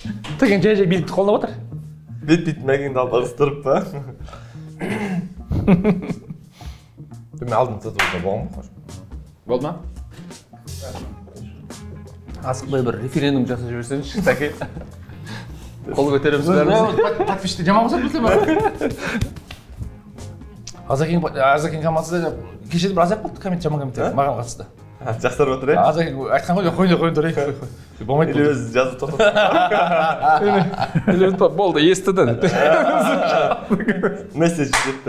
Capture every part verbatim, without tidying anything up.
Теген жай жай билікті қолдап отыр. Бет-бет мәгенді алып ығыстырып па? Мен алдын тұтып болған ба? Болды ма? Асықпай бір референдум жасап жіберсеңізші, Сәке. Қол көтереміз бәріміз. Подписчикті жаман қосып білсем ба? Азакен командасында кеше бір азап болды коммент, жаман комменттер маған қатысты. Жақсарып отыр, е? Азакен айтқан ғой, қойын қойын тұрайық. Болмайды болды. Или өзі жазып тоқтап. Или болды, естіді. Месседж жетті.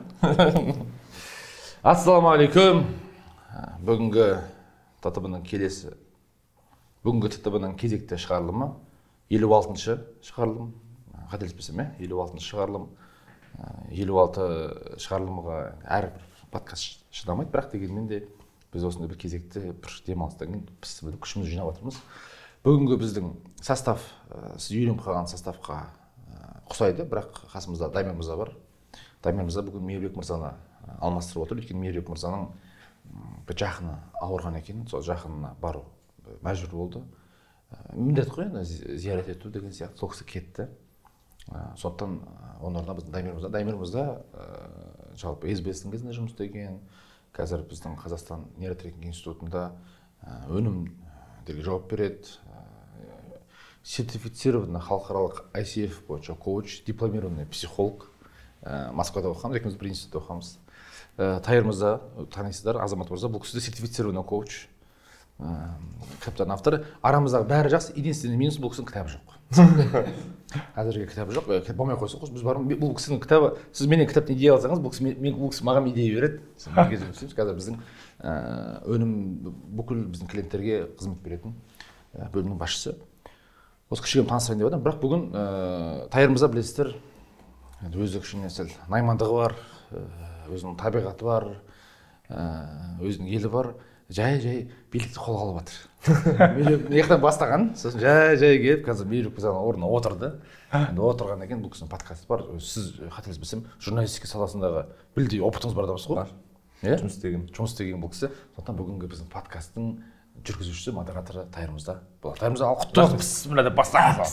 Ассаламағалейкум. Бүгінгі ТТБ-ның келесі, бүгінгі ТТБ-ның кезекті шығарылымы, елу алтыншы шығарылым, қателеспесем, елу алтыншы шығарылым, елу алты шығарылымға әрбір подкаст шыдамайды, бірақ дегенмен де біз осындай бір кезекті бір демалыстан кейін біз күшімізді жинап отырмыз. Бүгінгі біздің состав, сіз үйреніп қалған составқа ұқсайды, бірақ қасымызда Дамир мырза бар. Дамир мырза бүгін Мейірбек мырзаны алмастырып отыр, өйткені Мейірбек мырзаның бір жақыны ауырған екен, сол жақынына бару мәжбүр болды. Міндет қой, зиярат ету деген сияқты, сол кісі кетті. Сондықтан оның орнына біздің Дамир мырза. Дамир мырза жалпы эс бэ эс-тің кезінде жұмыс істеген, қазір біздің Қазақстан нейротрекинг институтында өнімдерге жауап береді. Сертифицированный халықаралық ай си эф бойынша коуч, дипломированный психолог. Москвада оқығанбыз, екеуміз бір институтта оқығанбыз. Тайыр мырза, танисыздар, Азамат мырза, бұл кісі сертифицированный коуч. Кітаптардың авторы. Арамыздағы бәрі жақсы, единственный минус бұл кісінің кітабы жоқ. Әзірге кітабы жоқ, болмай қойса қош, біз барым, бұл кісінің кітабы, сіз менен кітаптың идея алсаңыз, бұл кісі маған идея береді. Қазір біздің өнім бүкіл біздің клиенттерге қызмет беретін бөлімнің басшысы. Осы кішігем таныстырайын деп едім, бірақ бүгін Тайыр мырза білесіздер, өзі кішкене сәл наймандығы бар, өзінің табиғаты бар, өзінің елі бар. Жай-жай билікті қолға алып жатыр. Мектептен бастаған, сосын жай-жай келіп, қазір Мейірбек мырзаның орнына отырды. Енді отырғаннан кейін бұл кісінің подкасты бар. Сіз қателеспесем, журналистика саласындағы білдей опытыңыз бар дұрыс қой? Жұмыс істеген. Жұмыс істеген бұл кісі. Сондықтан бүгінгі біздің подкасттың жүргізушісі, модераторы Тайыр мырза болады. Тайыр мырза құтты болсын. Бісміллә деп бастаңыз.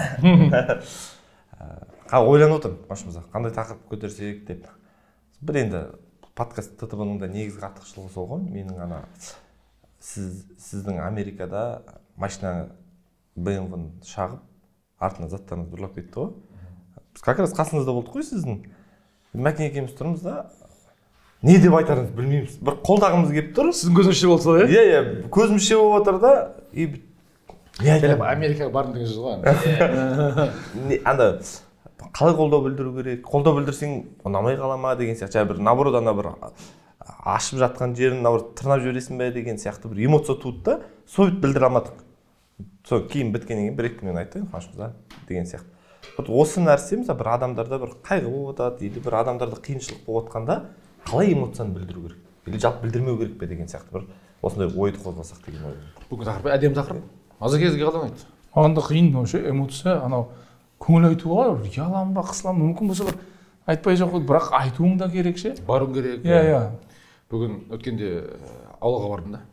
Ойланып отырмын, башымызда. Қандай тақырып көтерсек деп. Бір енді подкаст ТТБ-ның да негізгі артықшылығы сол ғой. Менің ана сіздің Америкада машина бэ эм вэ-ны шағып, артына заттарыңыз ұрлап кетті ғой. Біз как раз қасыңызда болдық қой сіздің. Мәкен екеуміз тұрмыз да, не деп айтарымызды білмейміз. Бір қолдағымыз келіп тұр. Сіздің көзіңізше болды сол, иә? Иә, көзімізше болып отыр да, и Америкаға бардым деген сөз ғой. Анда қалай қолдау білдіру керек? Қолдау білдірсең, ұнамай қала ма деген сияқты, бір наоборот ана бір ашып жатқан жерін наоборот тырнап жібересің бе деген сияқты бір эмоция туды да, сол бит білдіре алмадық. Сол кейін біткеннен кейін бір екі күннен айтты, қашымызда деген сияқты. Осы нәрсе мысалы бір адамдарда бір қайғы болып жатады, или бір адамдарда қиыншылық болып жатқанда қалай эмоцияны білдіру керек? Или жалпы білдірмеу керек пе деген сияқты бір осындай ойды қозғасақ деген ой. Бүгін тақырып әдемі тақырып. Азакеңізге қалай ұнайды? Маған да қиын вообще эмоция, анау көңіл айтуға ұялам ба, қысылам, мүмкін болса бір айтпай жоқ, бірақ айтуың да керек ше. Баруың керек. Иә, иә. Бүгін өткенде ауылға бардым да.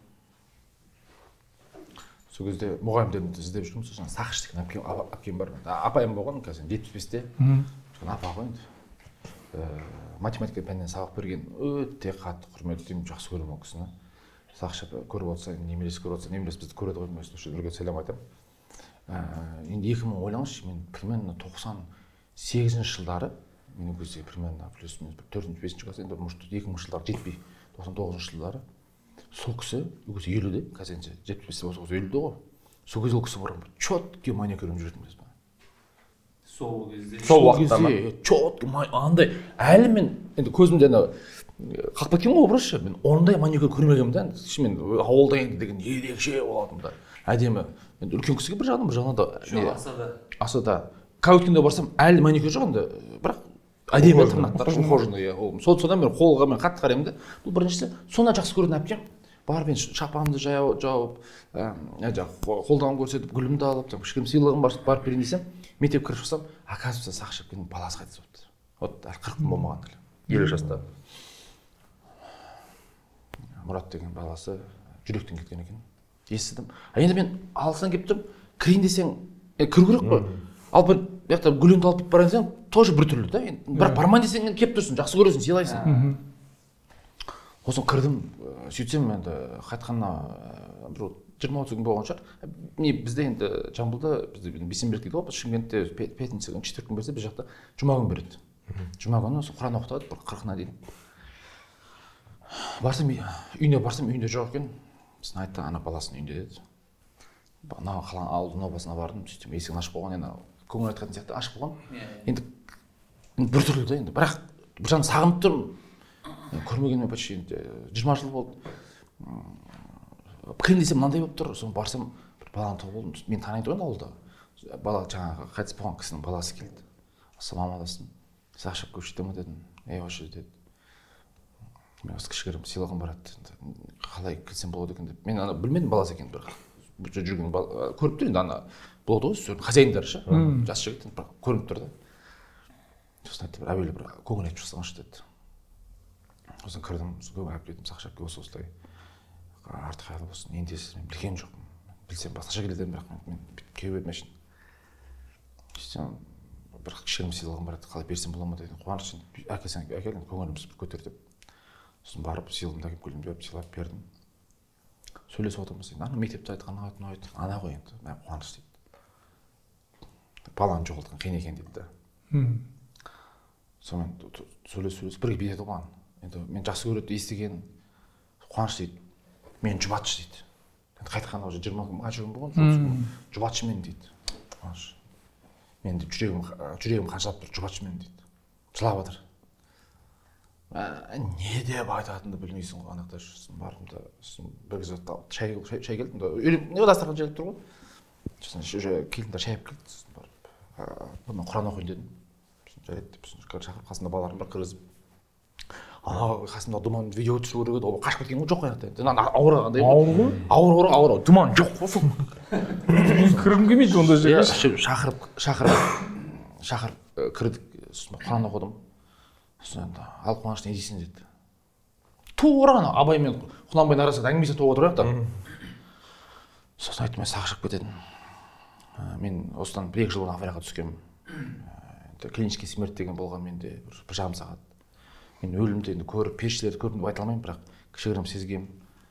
Сол кезде мұғалімдерімді іздеп жүрдім, сосын Сақыш деген әпкем бар. Апайым болған, қазір жетпіс бесте. Апа ғой енді. Математика пәнінен сабақ берген, өте қатты құрметтеймін, жақсы көремін ол кісіні. Сақыш апа көріп отырса, немересі көріп отырса, немересі бізді көреді ғой, мен үлкен сәлем айтамын. Енді екі мың ойлаңызшы, мен примерно тоқсан сегізінші жылдары, менің көзде примерно плюс-минус төртінші бесінші класс, енді может екі мың жылдары жетпей, тоқсан тоғызыншы жылдары сол кісі өзі елуде, қазір жетпіс бесте болса елуде ғой. Сол кезде ол кісі бұрын четкий маникюрмен жүретін біз. Сол кезде. Сол уақытта ма? Четкий, андай әлі мен енді көзімде ана қақпа кеткен ғой образшы, мен ондай маникюр көрмегенмін да, мен ауылда енді деген ерекше болатын да. Әдемі. Енді үлкен кісіге бір жағынан, бір жағынан да асада. Кәуіткенде барсам, әлі маникюр жоқ енді, бірақ әдемі тырнақтар, ухоженный. Содан мен қолға мен қатты қараймын да. Бұл біріншісі, соны жақсы көретін әпкем. Барып мен шапанымды жауып, қолдауын көрсетіп, гүлімді алып, кішкене сыйлығым бар, барып берейін десем, мектеп кіріп шықсам, оказывается, Сақыш әпкенің баласы қайтыс болыпты. Вот әлі қырық күн болмаған әлі. елу жаста. Мұрат деген баласы жүректен кеткен екен. Естідім. Енді мен алыстан келіп тұрмын, кірейін десең, кіру керек қой. Ал бір жақта гүліңді алып кетіп бара жатсаң тоже бір түрлі да. Бірақ бармайын десең енді келіп тұрсың, жақсы көресің, сыйлайсың. Сосын кірдім, сөйтсем енді қайтқанына бір жиырма отыз күн болған шығар. Міне бізде енді Жамбылда бізде бейсенбілік дейді ғой, Шымкентте пятница күні четверг күн берсе, біз жақта жұма күн береді. Жұма күні Құран оқытады бір қырқына дейін. Барсам үйіне барсам үйінде жоқ екен. Сосын айтты, ана баласының үйінде деді. Мына қаланың ауылдың обасына бардым, сөйтсем есігін ашып қойған, енді көңіл айтқан сияқты ашып қойған. Енді бір түрлі да енді, бірақ бір жағынан сағынып тұрмын. Көрмегеніме почти енді жиырма жыл болды. Кірейін десем мынандай болып тұр, сосын барсам бір баланы тауып алдым. Мен таниды ғой ауылда. Бала жаңағы қайтыс болған кісінің баласы келді. Ассалаумағалейкум. Сақшап көп жетті ме дедім. Ей осы деді. Мен осы кішігірім сыйлығым бар еді. Қалай келсем болады екен деп. Мен ана білмедім баласы екенін бір. Жүрген көріп тұр енді ана болды ғой, хозяиндары ше. Жас жігіт бірақ көрініп тұр да. Сосын айтты, бір әуелі бір көңіл айтып шықсаңшы деді. Сосын кірдім, көңіл айтып дедім, Сақшап осы осылай артық айлы болсын. Ендесіз мен білген жоқпын. Білсем басқаша келеді бірақ мен кеуіп мәшін. Сөйтсем бір кішігірім сыйлығым бар еді, қалай берсем бола ма дедім. Қуаныш әкелсең әкел, көңіліміз бір көтер деп. Сосын барып сыйлығымды әкеліп келдім деп сыйлап бердім. Сөйлесіп отырмыз енді, ана мектепте айтқан ана айтты, ана ғой енді, мен Қуаныш дейді. Баланы жоғалтқан қиын екен дейді да. Сонымен сөйлесіп сөйлесіп бірге бүйтеді ғой. Енді мен жақсы көреді естіген Қуаныш дейді, мен жұбатшы дейді. Енді қайтқанда уже жиырма қанша күн болған, жұбатшы мен дейді. Қуаныш. Мен деп жүрегім жүрегім қаншалап тұр, жұбатшы мен дейді. Жылап жатыр. Не деп айтатынды білмейсің ғой, анақта жүрсің. Бардым да бір кез шай шай келдім да. Не дастархан жайылып тұр ғой. Сосын келдім да шай алып келді. Сосын барып бұны Құран оқиын дедім. Сосын жарайды деп шақырып қасында балаларым бар кіргізіп. Ана қасымда думан видео түсіру керек еді, ол қашып кеткен ғой, жоқ қой ана. Ана ауырғандай. Ауыр ғой? Ауыр ауыр ауыр. Думан жоқ қой. Кіргім келмейді ондай жерге. Шақырып шақырып шақырып кірдік. Сосын Құран оқыдым. Сосын енді ал Қуаныш не дейсің деді. Тура ана Абай мен Құнанбайдың арасында әңгімесі толып отыр да. Сосын айттым, мен Сақшап кетедім. Мен осыдан бір екі жыл бұрын аварияға түскенмін. Клинический смерть деген болған менде бір жарым сағат. Мен өлімді енді көріп, періштелерді көрдім деп айта алмаймын, бірақ кішігірім сезгем.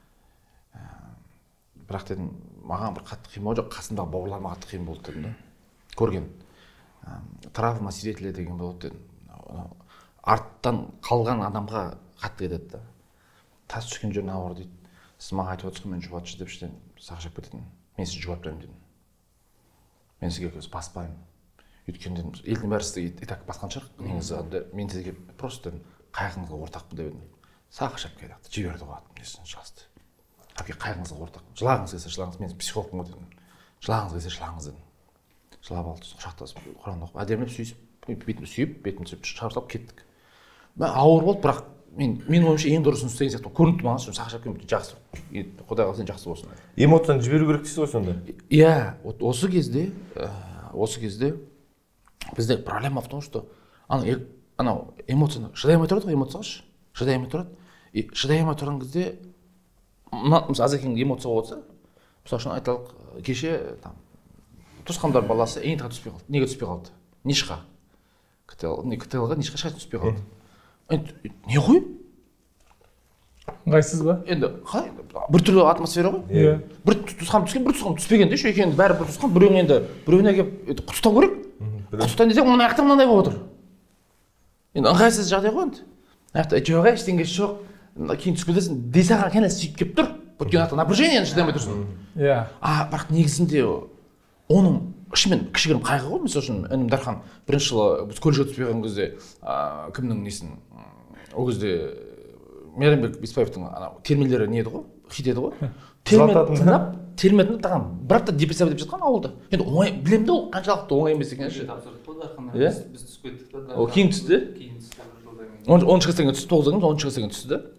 Бірақ дедім, маған бір қатты қиын болды, жоқ, қасымдағы бауырларыма қатты қиын болды дедім да. Көрген. Травма свидетеля деген болады дедім. Арттан қалған адамға қатты кетеді да. Тас түскен жеріне ауыр дейді. Сіз маған айтып отырсыз, мен жұбатшы деп іштен Сақшап кететін. Мен сізді жұбатып беремін дедім. Мен сізге көз баспаймын. Өйткені дедім, елдің бәрі сізді и так басқан шығар. Негізі мен сізге просто қайғыңызға ортақпын деп едім. Сақшап кетті, жіберді ғой, несін жазды. Әке қайғыңызға ортақпын. Жылағыңыз келсе жылаңыз, мен психологпын ғой дедім. Жылағыңыз келсе жылаңыз дедім. Жылап алды, құшақтасып, Құран оқып, әдемілеп сүйісіп, бетімді сүйіп, бетімді сүйіп шығарып кеттік. Мен ауыр болды, бірақ мен мен ойымша ең дұрысын істеген сияқты көрінді маған, сосын Сақшап кетті, жақсы. Құдай қаласа жақсы болсын. Эмоцияны жіберу керек дейсіз ғой сонда. Иә, осы кезде, осы кезде бізде проблема в том, что анау эмоцияны шыдай алмай тұрады ғой, эмоцияға шыдай алмай тұрады. И шыдай алмай тұрған кезде мысалы Азекеңнің эмоция болса, мысалы үшін айталық, кеше там туысқандар баласы эйнтға түспей қалды. Неге түспей қалды? Нишқа. КТЛ-ға Нишқа ешқашан түспей қалды. Енді не ғой? Ыңғайсыз ба? Енді қалай? Бір түрлі атмосфера ғой. Иә. Бір туысқан түскен, бір туысқан түспеген де ше, екеуінің бәрі бір туысқан, біреуін енді біреуіне келіп құттықтау керек. Құттықтайын десең, оның аяқтан мынандай болып отыр. Енді ыңғайсыз жағдай ғой енді. Аяқта жоқ, ештеңесі жоқ. Кейін түсіп кетесің, дей саған кәне сөйтіп келіп тұр. Өйткені аяқта напряжениені шыдамай тұрсың. Иә. А бірақ негізінде оның шынымен кішігірім қайғы ғой. Мысалы үшін інім Дархан бірінші жылы біз колледжге түспей қалған кезде кімнің несін ол кезде Мейрамбек Беспаевтың ана термелері не еді ғой? Хит еді ғой? Термені тыңдап, термені тыңдаған бір апта депрессия деп жатқан ауылда. Енді оңай білемін де ол қаншалықты оңай емес екенін ше. Тапсырдық қой Дарханнан. Біз түсіп кеттік та. Ол кейін түсті? Кейін түсті бір жылдан кейін. оныншы класстан кейін түсті, тоғыздан кейін оныншы класстан кейін түсті да.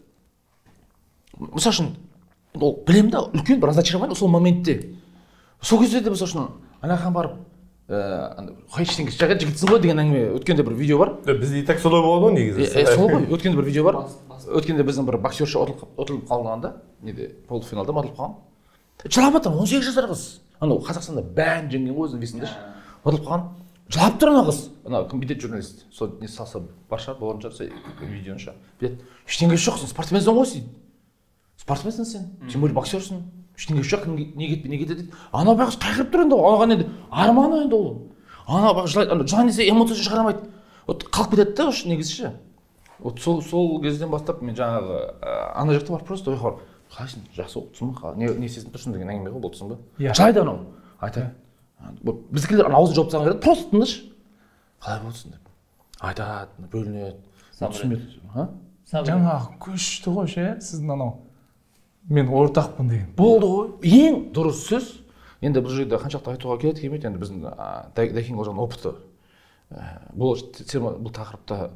Мысалы үшін ол білемін да, үлкен бір разочарование сол моментте. Сол кезде де мысалы үшін анаған барып қай ештеңе жаға жігітсің ғой деген әңгіме өткенде бір видео бар. Бізде и так солай болады ғой негізі. Сол ғой, өткенде бір видео бар. Өткенде біздің бір боксерші ұтылып қалғанда, неде полуфиналда ұтылып қалған. Жылап жатыр, он сегіз жасар қыз. анау Қазақстанда бәрін жеңген ғой өзің дейсің деші. Ұтылып қалған. Жылап тұр ана қыз. Ана кім бүйтеді журналист. Сол не салса бар шығар, болған шығар видеоны шығар. Бүйтеді. Ештеңесі жоқ, сен спортсменсің ғой дейді. Спортсменсің сен. Тем более боксерсың. Ештеңесі жоқ, не кетпей не кетеді дейді. Ана байғұс қайғырып тұр енді. Оған енді арманы енді ол. Ана байғұс жылайды. Жылан десе эмоциясын шығарамайды. Вот қалып кетеді да осы негізі ше. Вот сол сол кезден бастап мен жаңағы ана жақта барып просто ойға барып қалайсың, жақсы оқыпсың ба, не не сезініп тұрсың деген әңгіме ғой, болдысың ба? Жайды анау. Айтады. Біздікілер ауызын жауып тастаған керек, просто тыныш. Қалай болдысың деп. Айтады, бөлінеді. Түсінбеді. Жаңағы күшті ғой ше, сіздің анау мен ортақпын деген. Болды ғой. Ең дұрыс сөз. Енді бұл жерде қаншалықты айтуға келеді, келмейді. Енді біздің Дәкең ол жағынан опыты. Бұл бұл тақырыпта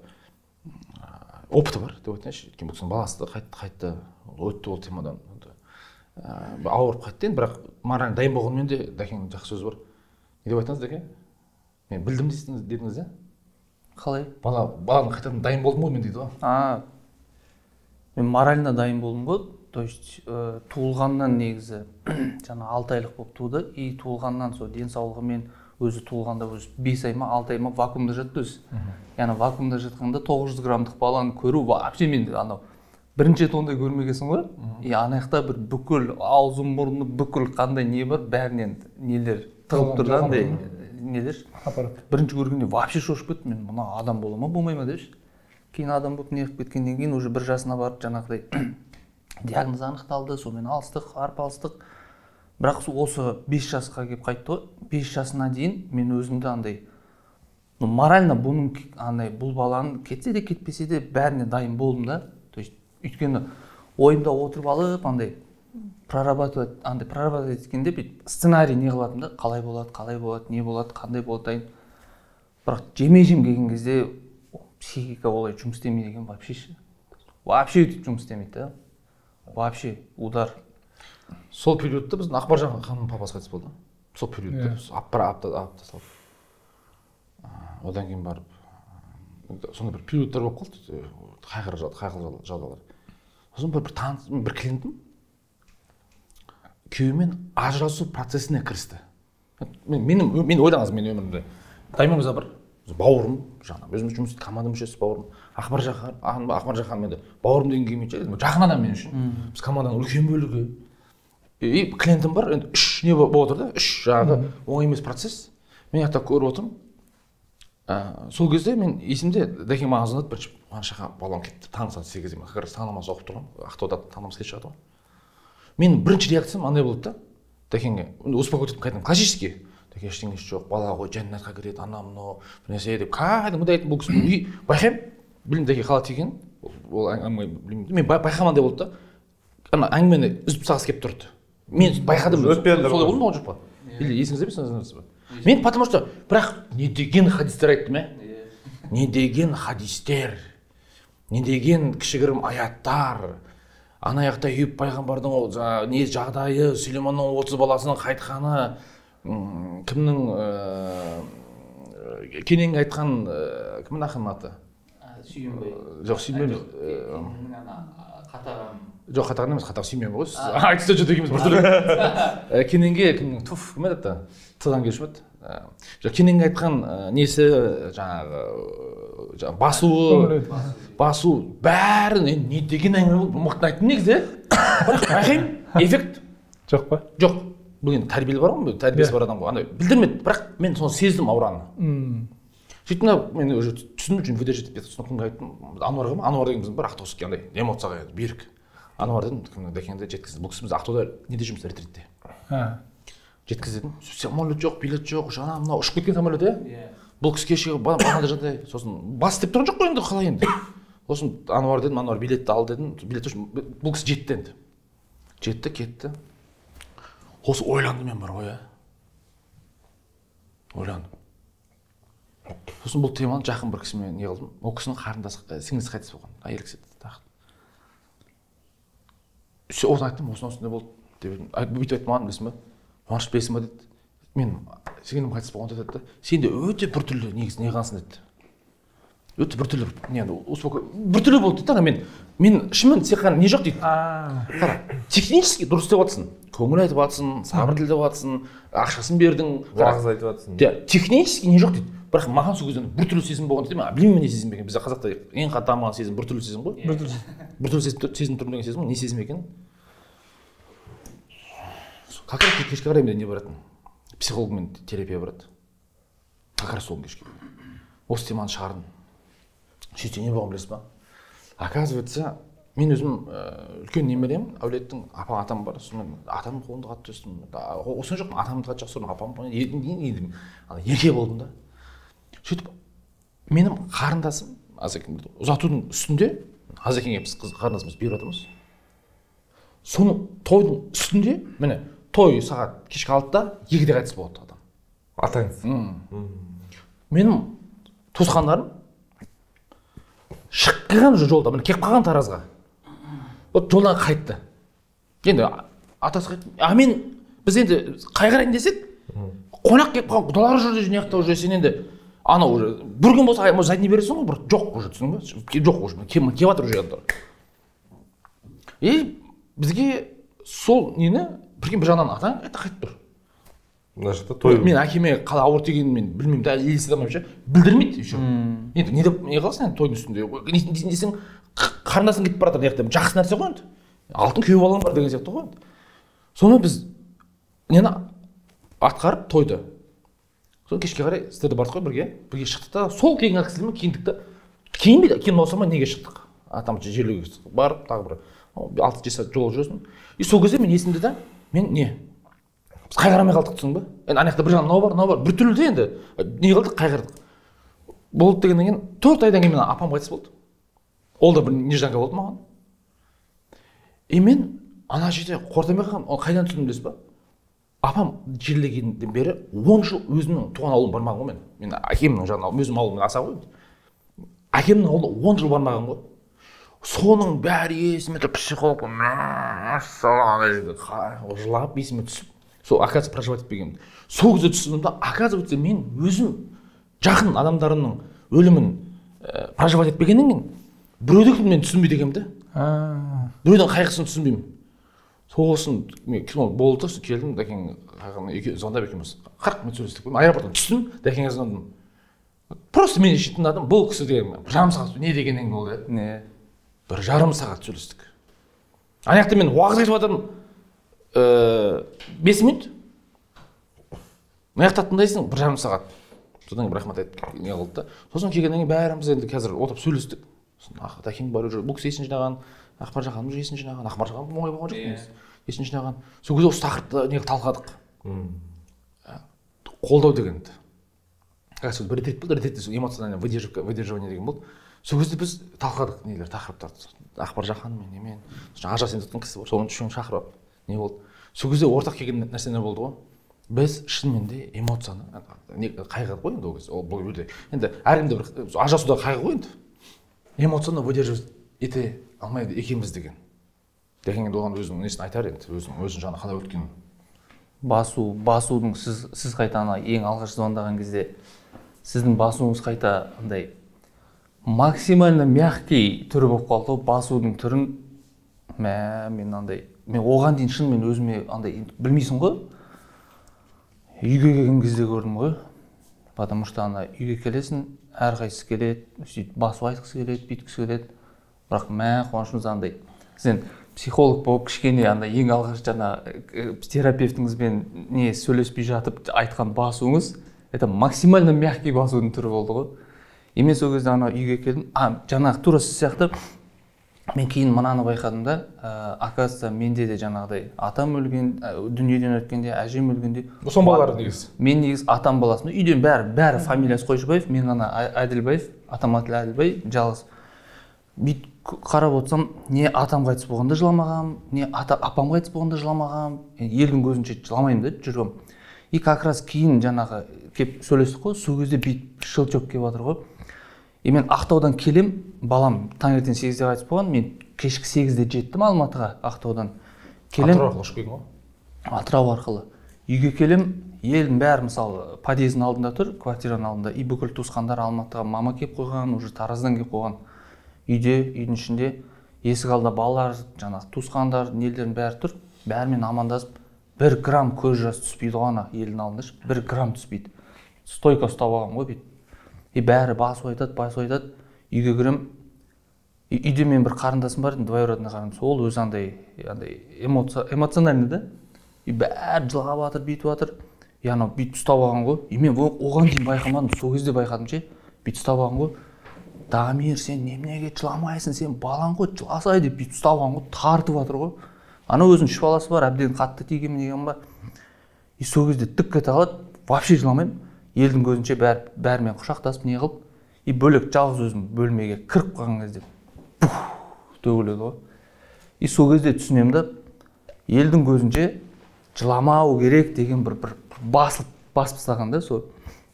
опыты бар деп айтайыншы. Өйткені бұл кісінің баласы да қайтты, қайтты, өтті ол темадан. Ауырып қайтты енді, бірақ морально дайын болғанмен де Дәкеңнің жақсы сөзі бар. Не деп айтасыз Дәке? Мен білдім дейсіңіз дедіңіз иә? Қалай? Бала баланың қайтадан дайын болдым ғой мен дейді ғой. А, мен морально дайын болдым ғой. То есть туылғаннан негізі жаңа алты айлық болып туды, и туылғаннан сол денсаулығымен өзі туылғанда өзі бес ай ма алты ай ма вакуумда жатты өзі. Яғни вакуумда жатқанда тоғыз жүз граммдық баланы көру вообще мен анау бірінші рет ондай көрмегенсің ғой. И ана жақта бір бүкіл аузы мұрны бүкіл қандай не бар бәрінен нелер тығылып тұр да андай нелер. Бірінші көргенде вообще шошып кеттім мен, мына адам бола ма болмай ма депші. Кейін адам болып неғып кеткеннен кейін уже бір жасына барып жаңағыдай диагноз анықталды, сонымен алыстық, арпалыстық. Бірақ осы бес жасқа келіп қайтты ғой. бес жасына дейін мен өзімді андай ну морально бұның андай бұл баланың кетсе де кетпесе де бәріне дайын болдым да. То есть өйткені ойымда отырып алып андай прорабатывать андай прорабатывать еткенде бүйтіп сценарий не қылатым да, қалай болады, қалай болады, не болады, қандай болады дайын. Бірақ жеме-жем келген кезде психика олай жұмыс істемейді екен вообще ше. Вообще өйтіп жұмыс істемейді да. Вообще удар. Сол периодта біздің Ақбаржан ханымның папасы қайтыс болды. Сол периодта аппара апта апта салып. Одан кейін барып сондай бір периодтар болып қалды. Қайғыры қайғылы жағдайлар. Сосын бір таныс бір клиентім күйеуімен ажырасу процесіне кірісті. Мен мен мен ойлаңыз мен өмірімде даймамызда бір бауырым жаңа өзіміз жұмыс істейтін команда мүшесі бауырым Ақбаржан ханым Ақбаржан ханым енді бауырым деген келмейді жақын адам мен үшін. Біз команданың үлкен бөлігі. И клиентім бар, енді үш не болып отыр да, үш жағы оңай емес процесс. Мен жақта көріп отырмын. Сол кезде мен есімде Дәкең маған звондады, бірінші Қуанышаға балам кетті, таң сағат сегізде мен как раз таң намазы оқып тұрмын, Ақтауда таң намаз кеш жатыр ғой. Менің бірінші реакциям андай болды да, Дәкеңге успокойтып қайтадан классический. Дәке ештеңесі жоқ, бала ғой жәннатқа кіреді, анау мынау бір нәрсе деп кәдімгідей айтып бұл кісі и байқаймын, білмеймін Дәке қалай тиген, ол әңгіме білмеймін. Мен байқамандай болды да. Ана әңгімені үзіп тастағысы келіп тұрды. Мен байқадым. Солай болды ма жоқ па? Или есіңізде білсеңіз ба? Мен потому что бірақ не деген хадистер айттым ә? Не деген хадистер, не деген кішігірім аяттар. Ана жақта Үйіп пайғамбардың ол не жағдайы, Сүлейменнің отыз баласының қайтқаны, кімнің Кененге айтқан кімнің ақынның аты? Сүйінбай. Жоқ, Сүйінбай. Қатаған. Жоқ, қатаған емес, қатақ сүймеймін ғой. Айтыста жүр дегеніміз бір түрлі. Кененге кімнің туф кім еді? Тыдан келші еді. Жоқ, Кененге айтқан несі жаңағы басуы, басу бәрін не деген әңгіме болды, мықтын айттым негізі. Бірақ байқаймын, эффект жоқ па? Жоқ. Бұл енді тәрбиелі бар ғой, тәрбиесі бар адам ғой. Андай білдірмеді, бірақ мен соны сездім аураны. Сөйтіп мен уже түсіндім үшін видео жетіп кетті. Сосын кімге айттым? Ануарға ма? Ануар деген біздің бар Ақтауске андай эмоцияға берік. Ануар дедім, кімнің Дәкеңді жеткізді. Бұл кісі біз Ақтауда неде жұмыс ретритте. Жеткіздім. Самолет жоқ, билет жоқ, жаңа мынау ұшып кеткен самолет иә. Бұл кісі кешегі бағанда жағдай. Сосын бас деп тұрған жоқ қой енді қалай енді. Сосын Ануар дедім, Ануар билетті ал дедім. Билет үшін бұл кісі жетті енді. Жетті, кетті. Осы ойландым мен бар ғой иә. Ойландым. Сосын бұл теманы жақын бір кісімен не қылдым. Ол кісінің қарындасы сіңлісі қайтыс болған. Әйел кісі еді. Осыны айттым, осыны осындай болды деп бүйтіп айтты маған, білесің ба? Қуаныш білесің ба деді. Мен сіңлім қайтыс болған деді. Сен де өте біртүрлі негізі не қыласың деді. өте біртүрлі не біртүрлі болды дейді. мен мен шынымен тек қана не жоқ дейді. қара технически дұрыс деп жатсың, көңіл айтып жатсың, сабыр тілдеп жатсың, ақшасын бердің, уағыз айтып жатсың. иә, технически не жоқ дейді. бірақ маған сол кезде біртүрлі сезім болған дейді. мен білмеймін не сезім екенін. бізде қазақта ең қатты дамыған сезім біртүрлі сезім ғой. біртүрлі сезім түрі деген сезім ғой. Не сезім екен? как раз кешке қарай менде не баратын, психологмен терапия барады. как раз сол кешке осы теманы шығардым. сөйтсе не болған білесіз ба? Оказывается, мен өзім үлкен немерем, әулеттің апа атам бар. сонымен атамның қолында қатты өстім. осыны жоқ, атамды қатты жақсы көрдім, апам ерке болдым да. сөйтіп менің қарындасым Азекең ұзатудың үстінде, Азекеңе біз қарындасымыз беріп жатырмыз. соның тойдың үстінде, міне той сағат кешкі алтыда, екіде қайтыс болды адам. Атаңыз. менің туысқандарым шыққан жолда, міне келіп қалған Таразға. вот жолдан қайтты. енді атасы қайтты. а мен біз енді қайғырайын десек, қонақ келіп қалған, құдалар жүрді не қылып уже сен енді анау уже бір күн болса задний бересің ғой, бір жоқ уже, түсіндің ба? жоқ уже, келіп жатыр уже адамдар. и бізге сол нені бірген бір жағынан атаң қайта қайтып тұр. мына жақта той. мен әкеме қалай ауыр тигенін мен білмеймін да, елестете ше, білдірмейді еще. енді не деп не қыласың енді тойдың үстінде десең, қарындасың кетіп бара жатыр, яғни жақсы нәрсе ғой енді. алтын күйеу балаң бар деген сияқты ғой енді. сонымен біз нені атқарып тойды. сол кешке қарай сіздерді бардық қой бірге, бірге шықтық та, сол киінген кісілермен киіндік. киінбейді, кейін ауысырмай неге шықтық. атам жерлеуге барып тағы бір алты жеті сағат жол жүресің. и сол кезде мен есімде да, мен не қайғырамай қалдық, түсің ба? енді ана жақта бір жағынан мынау бар, мынау бар, бір түрлі де енді не қылдық, қайғырдық. болды дегеннен кейін төрт айдан кейін мен апам қайтыс болды. ол да бір нежданка болды маған. и мен ана жерде қорытамай қалғанмын. ол қайдан түсіндім білесіз ба? апам жерлегеннен бері он жыл өзімнің туған ауылым бармаған ғой мен. мен әкемнің жағынан өзім ауылым аса ғой. әкемнің ауылына он жыл бармаған ғой. соның бәрі есіме түсіп, психолог жылап есіме түсіп, сол оказывается проживать етпегенмін. сол кезде түсіндім да, оказывается мен өзім жақын адамдарымның өлімін проживать етпегеннен кейін біреудікі мен түсінбейді екенмін да. біреудің қайғысын түсінбеймін. соғысын мен болды, келдім, Дәкең звондап екеуміз қырық минут сөйлестік. аэропорттан түстім, Дәкеңе звондадым. просто мен ішін тыңдадым. бұл кісі деген бір жарым сағат не дегеннен болды. не бір жарым сағат сөйлестік. ана жақта мен уағыз айтып жатырмын бес минут. мына жақта тыңдайсың бір жарым сағат. содан кейін рахмет айтып не қылды да. сосын келгеннен кейін бәріміз енді қазір отырып сөйлестік. Дәкең бар уже, бұл кісі есін жинаған, Ақбар Жақаным уже есін жинаған. Ақбар Жақаным оңай болған жоқ емес. есін жинаған. сол кезде осы тақырыпты не талқыладық. қолдау дегенді. қазір бір ретрит болды, ретрит эмоциональное выдерживание деген болды. сол кезде біз талқыладық нелер, тақырыптарды. Ақбар Жақаным мен немен, ажас енді тұтқан кісі бар, соның үшеуін шақырып не болды. сол кезде ортақ келген нәрсе не болды ғой. біз шынымен де эмоцияны, қайғы ғой енді ол кезде, ол бұл өте. енді әркімде бір ажасуда қайғы ғой енді. эмоцияны выдерживать ете алмайды екенбіз деген. Дәкең енді оған өзінің несін айтар енді, өзінің өзінің жаны қалай өткенін. басу басудың сіз сіз қайта ана ең алғаш звондаған кезде сіздің басуыңыз қайта андай максимально мягкий түрі болып қалды ғой. басудың түрін мә мен андай мен оған дейін шын мен өзіме андай білмейсің ғой. үйге келген кезде көрдім ғой. потому что ана үйге келесің, әрқайсысы келеді, сөйтіп басу айтқысы келеді, бүйткісі келеді. бірақ мә қуанышымыз андай. сен психолог болып кішкене андай ең алғаш жаңа терапевтіңізбен не сөйлеспей жатып айтқан басуыңыз, это максимально мягкий басудың түрі болды ғой. И мен сол кезде ана үйге келдім. а жаңағы тура сіз сияқты мен кейін мынаны байқадым да, оказывается менде де жаңағыдай атам өлген, дүниеден өткенде, әжем өлгенде. Соның балалары негізі. мен негізі атам баласымын. үйден бәрі бәрі фамилиясы Қойшыбаев, мен ғана Әділбаев, атам аты Әділбай, жалғыз. бүйтіп қарап отырсам, не атам қайтыс болғанда жыламағам, не ата апам қайтыс болғанда жыламағам. елдің көзінше жыламаймын да жүргем. И как раз кейін жаңағы келіп сөйлестік қой, сол кезде бүйтіп шылчок келіп жатыр ғой. И мен Ақтаудан келем, балам таңертең сегізде қайтыс болған, мен кешкі сегізде жеттім Алматыға Ақтаудан. Келем. Атырау арқылы ұшып келдің ғой? Атырау арқылы. Үйге келем, елдің бәрі мысалы подъездің алдында тұр, квартираның алдында, и бүкіл туысқандар Алматыға мама келіп қойған, уже Тараздан келіп қойған. Үйде, үйдің ішінде есік алдында балалар, жаңағы туысқандар, нелердің бәрі тұр. Бәрімен амандасып, бір грамм көз жас түспейді ғана елдің алдында, бір грамм түспейді. Стойка ұстап алған ғой бейт. И бәрі басып айтады, басып айтады. Үйге кірем. Үйде мен бір қарындасым бар, двоюродный қарындасым. Ол өзі андай, андай эмоциональный да. И бәрі жылап жатыр, бүйтіп жатыр. И анау бүйтіп ұстап алған ғой. И мен оған дейін байқамадым, сол кезде байқадым ше. Бүйтіп ұстап алған ғой. Дамир, сен неменеге жыламайсың, сен балаң ғой, жыласай деп бүйтіп ұстап алған ғой, тартып жатыр ғой. Ана өзінің үш баласы бар, әбден қатты тиген деген ба. И сол кезде тік кете қалады, вообще жыламаймын. Елдің көзінше бәрі бәрімен құшақтасып не қылып, и бөлек жалғыз өзім бөлмеге кіріп қалған кезде пух төгіледі ғой. И сол кезде түсінемін да, елдің көзінше жыламау керек деген бір бір басылып басып тастаған да сол.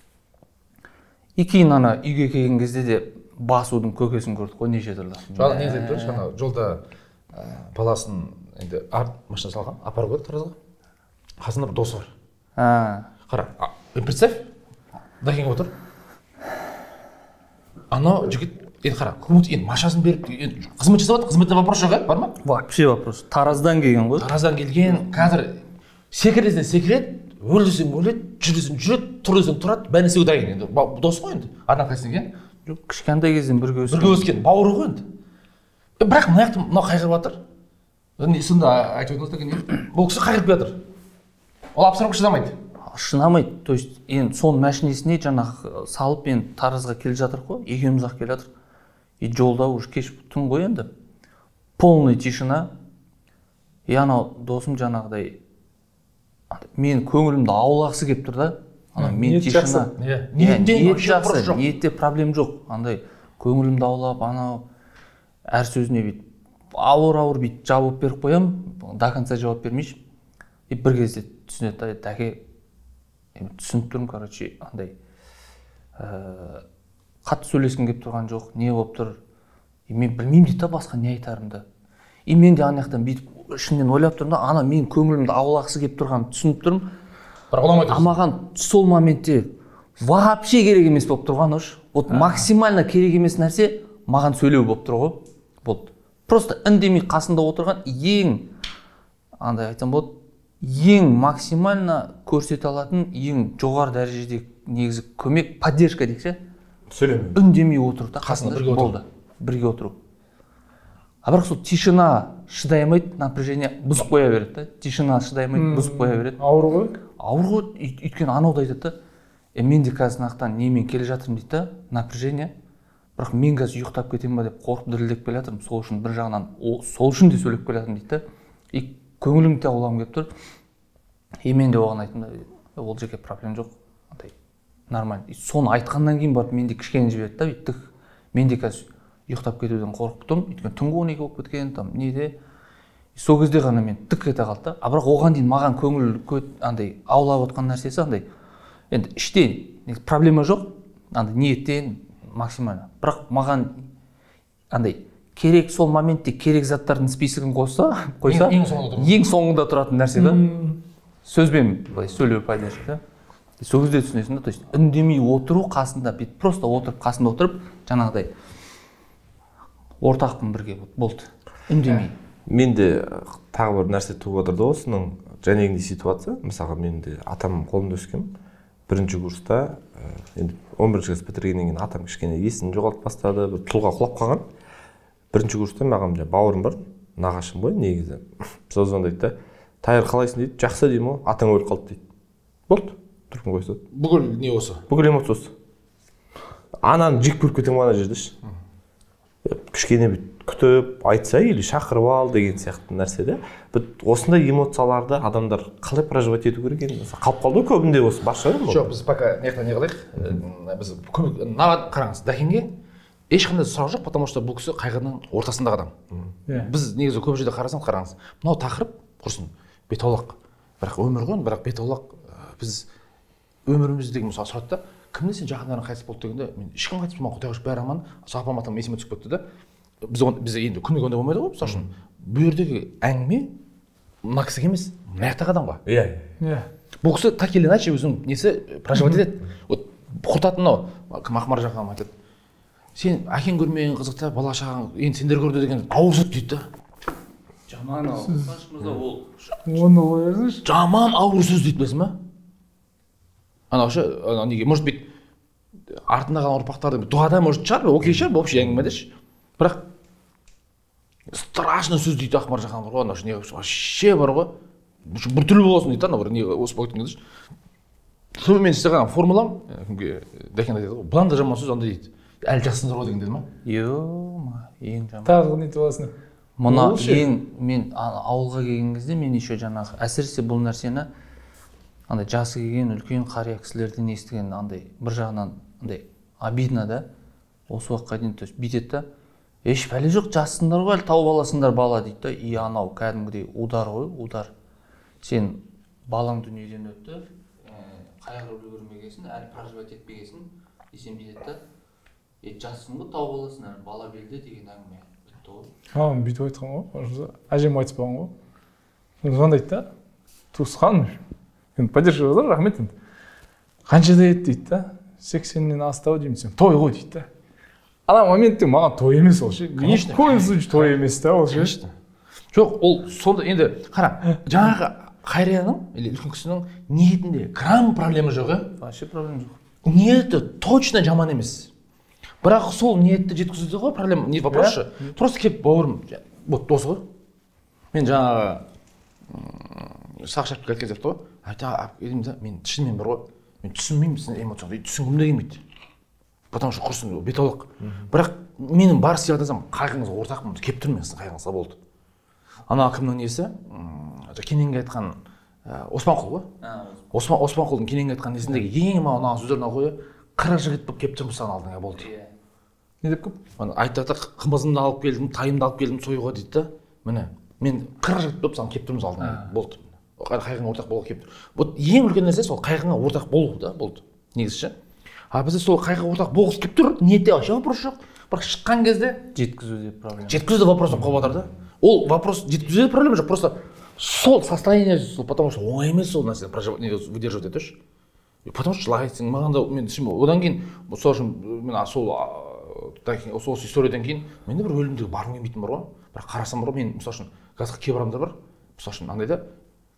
И кейін ана үйге келген кезде де басудың көкесін көрдік қой неше түрлі. Жол не деп тұр, жаңа жолда баласын енді арт машина салған, апарып көрді Таразға. Қасында бір досы бар. А, қара, представь, дакенге отыр. Анау жігіт енді қара, кому енді машасын беріп, қызмет жасап жатыр, қызметте вопрос жоқ, бар ма? вообще вопрос. Тараздан келген ғой. Тараздан келген, қазір секіресен секіреді, өл десең өледі, жүр десең жүреді, тұр десең тұрады, бәрі нәрсеге дайын енді. Дос қой енді. Одноклассник екен. Жоқ, кішкентай кезден бірге өскен. Бірге өскен, бауыры ғой енді. Бірақ мына жақта мынау қайғырып жатыр. Сонда айтып отырмыз екен, бұл кісі қайғырып жатыр. Ол абсолютно шыдамайды. Шынамайды. То есть енді соның машинесіне жаңағы салып енді Таразға келе жатыр ғой, екеуміз ақ келе жатыр. И жолда уже кеш түн ғой енді. Полный тишина. И анау досым жаңағыдай мен көңілімді аулағысы келіп тұр да. Ана мен тишина. Ниет жақсы, ниетте проблем жоқ. Андай көңілімді аулап, анау әр сөзіне бүйтіп ауыр-ауыр бүйтіп жауап беріп қоям, до конца жауап бермейші. И бір кезде түсінеді, дәке түсініп тұрмын, короче, андай қатты сөйлескім келіп тұрған жоқ, не болып тұр. И мен білмеймін дейді, басқа не айтарымды. И мен де ана жақтан бүйтіп ішімнен ойлап тұрмын да, ана мен көңілімді аулағысы келіп тұрғанын түсініп тұрмын. Бірақ ойламай тұрсың. Маған сол моментте вообще керек емес болып тұрған ұш. Вот максимально керек емес нәрсе маған сөйлеу болып тұр ғой. Болды. Просто үндемей қасында отырған ең андай айтсам болады, ең максимально көрсете алатын ең жоғары дәрежеде негізі көмек, поддержка дейік ше. Сөйлеме. Үндемей отыру да қасында бірге болды. Бірге отыру. А бірақ сол тишина шыдай алмайды, напряжение бұзып қоя береді да. Тишина шыдай алмайды, бұзып қоя береді. Ауыр ғой. Ауыр ғой, өйткені анау да айтады да. Е мен де қазір нақтан немен келе жатырмын дейді да, напряжение. Бірақ мен қазір ұйықтап кетемін ба деп қорқып дірілдеп келе жатырмын. Сол үшін бір жағынан сол үшін де сөйлеп келе жатырмын дейді да. И көңілімді аулағым келіп тұр. И мен де оған айттым да, ол жерге проблем жоқ. Андай нормально. И соны айтқаннан кейін барып мен де кішкене жіберді да, бүйттік. Мен де қазір ұйықтап кетуден қорқып тұрмын. Өйткені түнгі он екі болып кеткен, там неде. Сол кезде ғана мен тік ете қалды да. А бірақ оған дейін маған көңіл андай аулап отқан нәрсесі андай. Енді іштен проблема жоқ. Андай ниеттен максимально. Бірақ маған андай керек сол моментте керек заттардың списогін қойса, қойса ең соңында тұратын. Ең соңында тұратын нәрсе да. Сөзбен былай сөйлеу поддержка да. Сол кезде түсінесің да, то есть үндемей отыру қасында, бүйтіп просто отырып қасында отырып, жаңағыдай ортақпын бірге болды. Үндемей. Менде тағы бір нәрсе туып отырды осының жәнегіндей ситуация. Мысалға мен де атам қолында өскем. Бірінші курста, енді он бірінші класс бітіргеннен кейін атам кішкене есін жоғалтып бастады, бір тұлға құлап қалған. Бірінші курста маған бауырым бар, нағашым ғой негізі. Сол звондайды да, Тайыр қалайсың дейді, жақсы деймін ғой, атаң өліп қалды дейді. Болды, тұрқын қойса. Бүкіл не осы? Бүкіл эмоция осы. Ананы жек көріп кетемін ана жерде ше. Кішкене күтіп, айтса или шақырып ал деген сияқты нәрсе де. Осындай эмоцияларды адамдар қалай проживать ету керек енді? Қалып қалды ғой көбінде осы бар шығар ма? Жоқ, біз пока неқтен не қылайық. Біз қараңыз, Дәкенге ешқандай сұрақ жоқ, потому что бұл кісі қайғының ортасындағы адам. Біз негізі көп жерде қарасам, қараңыз. Мынау тақырып құрсын, бетаулақ. Бірақ өмір ғой, бірақ бетаулақ. Біз өміріміздегі мысалы сұрады да, кімде сен жақындарың қайтыс болды дегенде, мен ешкім қайтыс болмаған, құдайға шүкір бәрі аман. Апам атам есіме түсіп кетті да. Біз біз енді күніге ондай болмайды ғой, мысалы үшін. Бұл жердегі әңгіме мына кісіге емес, мына жақтағы адамға. Иә. Иә. бұл кісі так или иначе өзінің несі проживать етеді. Вот құртатын мынау кім Ақмаржан ағам айтады, сен әкең көрмеген қызықты бала шағаң енді сендер көрді деген ауыр сөз дейді да. Жаман ау Қуаныш мырза, ол оны қоярсыңшы. Жаман ауыр сөз дейді, білесің ба? Анау ше анау неге может быть артында қалған ұрпақтарды дұғада может шығар, окей шығар, общий әңгімеде ше. Бірақ страшно сөз дейді Ақмаржан ағам бар ғой, анау не вообще бар ғой. Біртүрлі боласың дейді, анау бір не осы айтқан кезде. Сонымен мен сізге қалған формулам, кімге Дәкен айтады ғой, бұдан да жаман сөз андай дейді. Әлі жассыңдар ғой деген деді ма? Йо-ма, ең жаман. Тағы нетіп аласың. Мұна ең мен ауылға келген кезде мен еще жаңағы әсіресе бұл нәрсені андай жасы келген үлкен қария кісілерден естіген андай бір жағынан андай обидно да. Осы уақытқа дейін то есть бүйтеді да. Еш пәле жоқ, жассыңдар ғой, әлі тауып аласыңдар бала дейді да. И анау кәдімгідей удар ғой, удар. Сен балаң дүниеден өтті, қайғырып үлгермегенсің, әлі проживать етпегенсің, десем бүйтеді да. Е жассың ғой, тауып аласың, әлі бала белді деген әңгіме бітті ғой. А, бүйтіп айтқан ғой, әжем айтыспаған ғой. Звондайды да, туысқан, енді поддерживает да, рахмет енді. Қаншада еді дейді да, сексеннен асты-ау деймін, той ғой дейді да. Ана моментте маған той емес ол ше. Ни в коем случае той емес та ол ше. Жоқ, ол сонда енді қара, жаңағы қарияның или үлкен кісінің ниетінде грамм проблема жоқ, е? Вообще проблема жоқ. Ниеті точно жаман емес. Бірақ сол ниетті жеткізуде ғой проблема, не вопрос ше. Просто келіп бауырым, вот дос ғой. Мен жаңағы сақ шапка келген сияқты ғой. Айта едім да, мен шынымен бар ғой. Мен түсінмеймін сіздің эмоцияңды, түсінгім де келмейді. Потому что құрсын бетаулық. Бірақ менің бар сияқтасам қайғыңызға ортақпын, келіп тұрмын сіздің қайғыңызға болды. Ана кімнің несі? Кененге айтқан Османқұл ғой. Осман Османқұлдың Кененге айтқан несіндегі ең маған сөздерін алып қойды. Қырық жігіт болып келіп тұрмын саған алдыңа болды. Не деп көп? Айтады, қымызымды алып келдім, тайымды алып келдім союға дейді да. Міне, мен қырық жігіт болып саған келіп тұрмыз алдыңа болды. Қайғыңа ортақ болуға келіп тұр. Вот ең үлкен нәрсе сол қайғыңа ортақ болу да болды. Негізі ше. А бізде сол қайғыға ортақ болғысы келіп тұр, ниетте вообще вопрос жоқ. Бірақ шыққан кезде жеткізуде проблема. Жеткізуде вопрос қойып жатыр да. Ол вопрос жеткізуде проблема жоқ, просто сол состояние, потому что оңай емес сол нәрсені выдерживать етеш. Потому что жылайсың, маған да мен түсінбеймін. Одан кейін сол үшін мен сол осы историядан кейін менде бір өлімдегі барғым келмейтін бар ғой. Бірақ қарасам бар ғой, мен мысалы үшін қазір кейбір адамдар бар, мысалы үшін андай да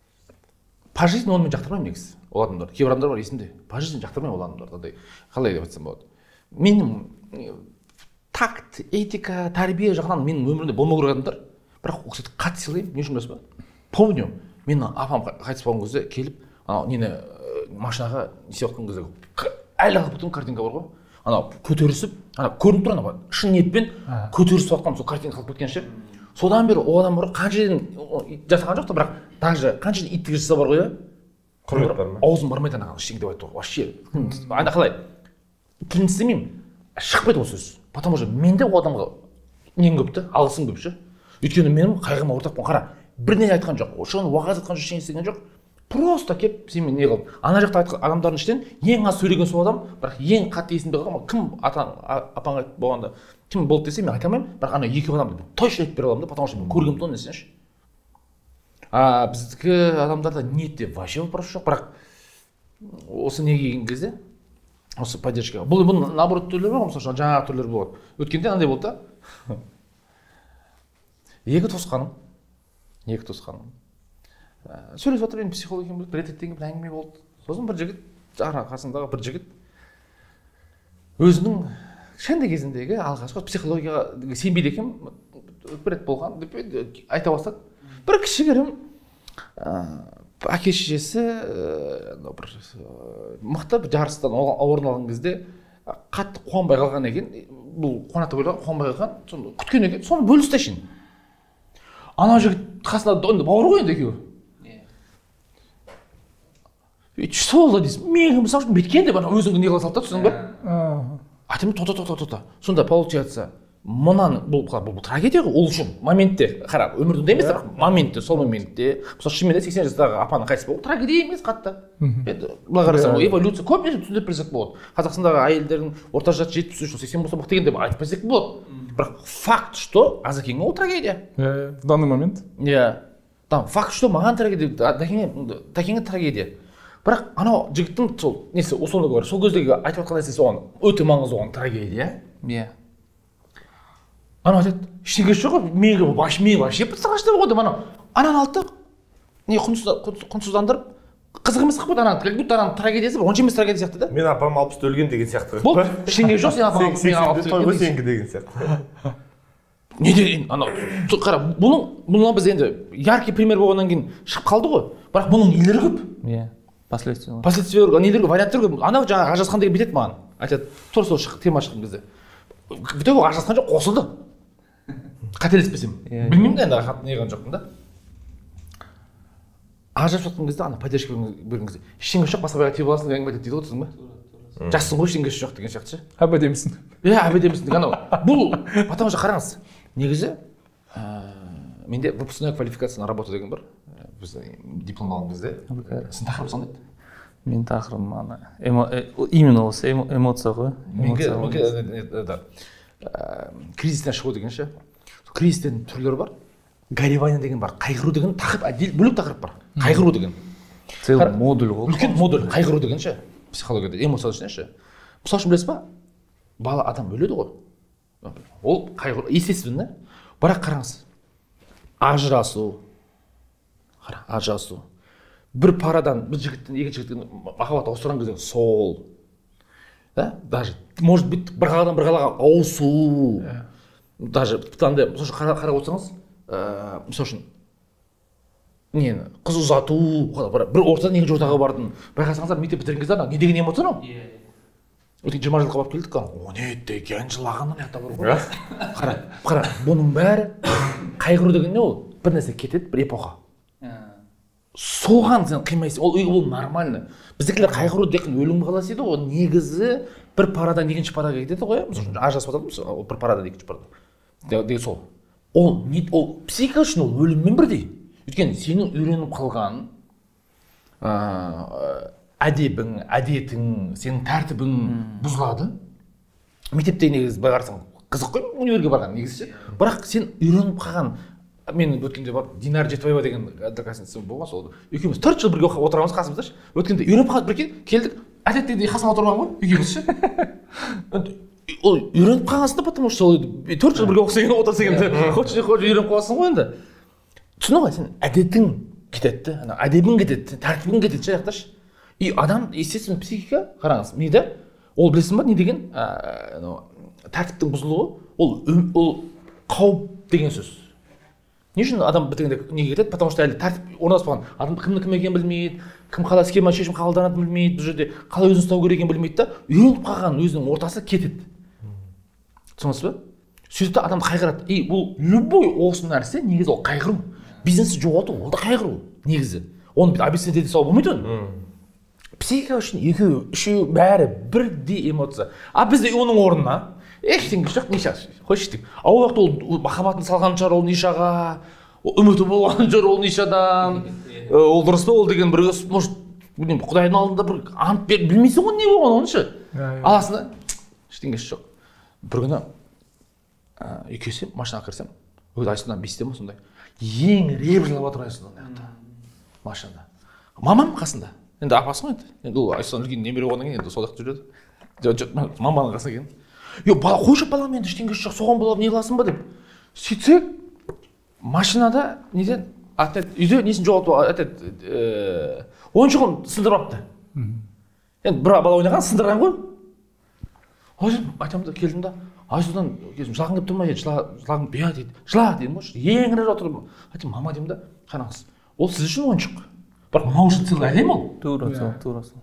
по жизни оны мен жақтырмаймын негізі. Ол адамдар, кейбір адамдар бар есімде. По жизни жақтырмаймын ол адамдарды. Андай қалай деп айтсам болады. Менің такт, этика, тәрбие жағынан менің өмірімде болмау керек адамдар. Бірақ ол кісіні қатты сыйлаймын. Не үшін білесіз ба? Помню, менің апам қайтыс болған кезде келіп, анау нені машинаға не істеп жатқан кезде әлі қалып кеткен картинка бар ғой. Анау көтерісіп, ана көрініп тұр ана шын ниетпен көтерісіп жатқан сол картинка қалып кеткен ше. Содан бері ол адам бар қанша жерден жасаған жоқ та, бірақ даже қанша жерден иттік жасаса бар ғой иә. Құрмет бар ма? Аузым бармайды ана ештеңе деп айтты ғой. Вообще. Ана қалай? Тілін істемеймін. Шықпайды ол сөз. Потому что менде ол адамға нең көп та, алғысым көп ше. Өйткені менің қайғыма ортақпын. Қара, бірдеңе айтқан жоқ. Оған уағыз айтқан жоқ, ештеңе істеген жоқ. Просто келіп сенімен не қылып. Ана жақта айтқан адамдардың ішінен ең аз сөйлеген сол адам, бірақ ең қатты есімде қалған кім атаң апаң айтып болғанда кім болды десе мен айта алмаймын, бірақ ана екі адамды точно айтып бере аламын да, потому что мен көргенмін той нәрсені. А біздікі адамдарда ниетте вообще вопрос жоқ, бірақ осы неге келген кезде осы поддержка. Бұл бұл наоборот түрлері бар, мысалы жаңағы түрлері болады. Өткенде андай болды да. Екі туысқаным, екі туысқаным. Сөйлесіп отыр, мен психолог екенмін, бір рететтен бір әңгіме болды. Сосын бір жігіт, жара қасындағы бір жігіт өзінің кішкентай кезіндегі алғашқы психологияға сенбейді екен, бір рет болған деп айта бастады. Бір кішігірім әке шешесі бір мықты бір жарыстан орын алған кезде қатты қуанбай қалған екен. Бұл қуанаты ойлаған, қуанбай қалған, соны күткен екен, соны бөлісті ішін. Ана жігіт қасында бауыр ғой енді екеуі. Сол да дейсің, мен мысалы үшін беткен деп өзіңді не қыла салды да, түсінің ба? Айтамын, тота, тота, тота. Сонда получается, мұнан, бұл трагедия ғой, ол үшін моментте, қара, өмірінде емес, моментте, сол моментте, мысалы шынымен де сексен жастағы апаның қайтыс болу трагедия емес қатты. Былай қарасаң, эволюция көп нәрсе түсіндіріп берсек болады. Қазақстандағы әйелдердің орта жасы жетпіс үш сексен болса мықты екен деп айтып берсек болады. Бірақ факт, что Азекеңе ол трагедия. В данный момент? Иә. Там факт, что маған трагедия, Тәкеңе трагедия. бірақ анау жігіттің сол несі условно говоря сол кездегі айтып жатқан нәрсесі оған өте маңызды, оған трагедия. Иә. Анау айтады, ештеңе жоқ қой, менікі вообще мен вообще представляешь деп қойды, анау ананы алды да не құнсыздандырып қызық емес қылып қойды, ана как будто ананың трагедиясы бір онша емес трагедия сияқты да. Мен апам алпыста өлген деген сияқты. Болды, ештеңе жоқ, сен апаң мен алпыста той ғой сенікі деген сияқты. Не деген анау қара, бұның бұның біз енді яркий пример болғаннан кейін шығып қалды ғой, бірақ бұның нелері көп. Иә. Последствия. Последствия нелері көп, варианттар көп. Анау жаңағы ажырасқан деген бүйтеді маған. Айтады, тура сол тема шыққан кезде. Бүйтіп ажырасқан жоқ, қосылды. Қателеспесем. Білмеймін да енді не қылған жоқпын да. Ажырасып жатқан кезде ана поддержка берген кезде ештеңе жоқ, басқа байға тиіп аласың деген әңгіме айтады дейді ғой, түсіндің ба? Жақсың ғой, ештеңесі жоқ деген сияқты ше. Әбет емессің. Иә, әбет емессің деген анау. Бұл потому что қараңыз, негізі менде выпускной квалификация на работу деген бар. Біз диплом алған кезде сіздің тақырыбыңыз қандай еді? Менің тақырыбым ана именно осы эмоция ғой. Менде кризистен шығу деген ше. Кризистен түрлері бар. Горевание деген бар, қайғыру деген тақырып, отдельно бөлек тақырып бар. Қайғыру деген. Целый модуль ғой. Үлкен модуль, қайғыру деген ше. Психологияда эмоция ішінде ше. Мысалы үшін білесіз ба? Бала адам өледі ғой. Ол қайғыру, естественно. Бірақ қараңыз. Ажырасу. Қара, ажырасу. Бір парадан бір жігіттен екінші жігіттен махаббат ауыстырған кезде сол. Да? Даже может быть бір қаладан бір қалаға ауысу. Даже таңда мысалы үшін қарап отырсаңыз, мысалы үшін нені қыз ұзату, бір ортадан екінші ортаға бардың. Байқасаңыздар мектеп бітірген кезде не деген эмоция анау? Өткен жиырма жылға барып келдік қана. О не деген жылағаннан аяқта бар ғой. Қара, қара, бұның бәрі қайғыру деген не ол? Бір нәрсе кетеді, бір эпоха. Соған сен қимайсың, ол ол нормально. Біздікілер қайғыру деген өлім қаласы еді ғой, негізі бір парадан екінші параға кетеді ғой. Мысалы ажырасып жатырмыз, бір парадан екінші параға. Деген сол. Ол не ол психика үшін ол өліммен бірдей. Өйткені сенің үйреніп қалған әдебің, әдетің, сенің тәртібің бұзылады. Мектепте негізі былай қарасаң қызық қой, универге барған негізі. Бірақ сен үйреніп қалған, мен өткенде барып Динар Жетібаева деген адвокатница болған, сол екеуміз төрт жыл бірге отырғанбыз қасымызда ше. Өткенде үйреніп қалып бірге келдік, әдеттегідей қасыма отырған ғой екеуміз ше. Ол үйреніп қалғансың да, потому что сол төрт жыл бірге оқыса екен отырса екен, хочешь не хочешь үйреніп қаласың ғой енді. Түсіндің ғой, сен әдетің кетеді, әдебің кетеді, тәртібің кетеді ше жақташ. И адам, естественно, психика, қараңыз, мида, ол білесің ба не деген, тәртіптің бұзылуы, ол қауіп деген сөз. Не үшін адам бітігінде неге кетеді? Потому что әлі тәртіп орналаспаған. Адам кімнің кім екенін білмейді, кім қалай схема шешім қабылданатынын білмейді, бұл жерде қалай өзін ұстау керек екенін білмейді да, үйреніп қалған өзінің ортасы кетеді. Түсінесіз ба? Сөйтіп адам қайғырады. И бұл любой осы нәрсе негізі ол қайғыру. Бизнесті жоғалту, ол да қайғыру негізі. Оны объяснить ете салу болмайды оны. Психика үшін екеуі, үшеуі бәрі бірдей эмоция. А бізде оның орнына ештеңе жоқ, нишаға қойшы дейік. Ал уақытта ол махаббатын салған шығар ол нишаға, үміті болған шығар ол нишадан. Ол дұрыс па ол деген бір может білмеймін, Құдайдың алдында бір ант беріп білмейсің ғой не болған оның ше. Аласың да, ештеңесі жоқ. Бір күні екеусем машинаға кірсем, өзі Айсұлтан бесте ма сондай. Ең реп жылап жатыр Айсұлтан аяқта машинада. Мамам қасында. Енді апасы ғой енді. Енді ол Айсұлтан үлкен немере болғаннан кейін енді сол жақта жүреді. Маманың қасына келдім. Йо, бала қойшы балам енді ештеңесі жоқ, соған болып не қыласың ба деп. Сөйтсек, машинада неден үйде несін жоғалтып айтады, ойыншығын сындырып алыпты. Енді бір бала ойнаған, сындырған ғой. Айтамын да келдім да, Айсұлтан жылағың келіп тұр ма еді, жылағың бия дейді. Жыла дедім ғой, еңіреп жатыр. Айтам, мама деймін да, қараңыз, ол сіз үшін ойыншық. Бірақ мынау үшін целый әлем ол. Тура сол, тура сол.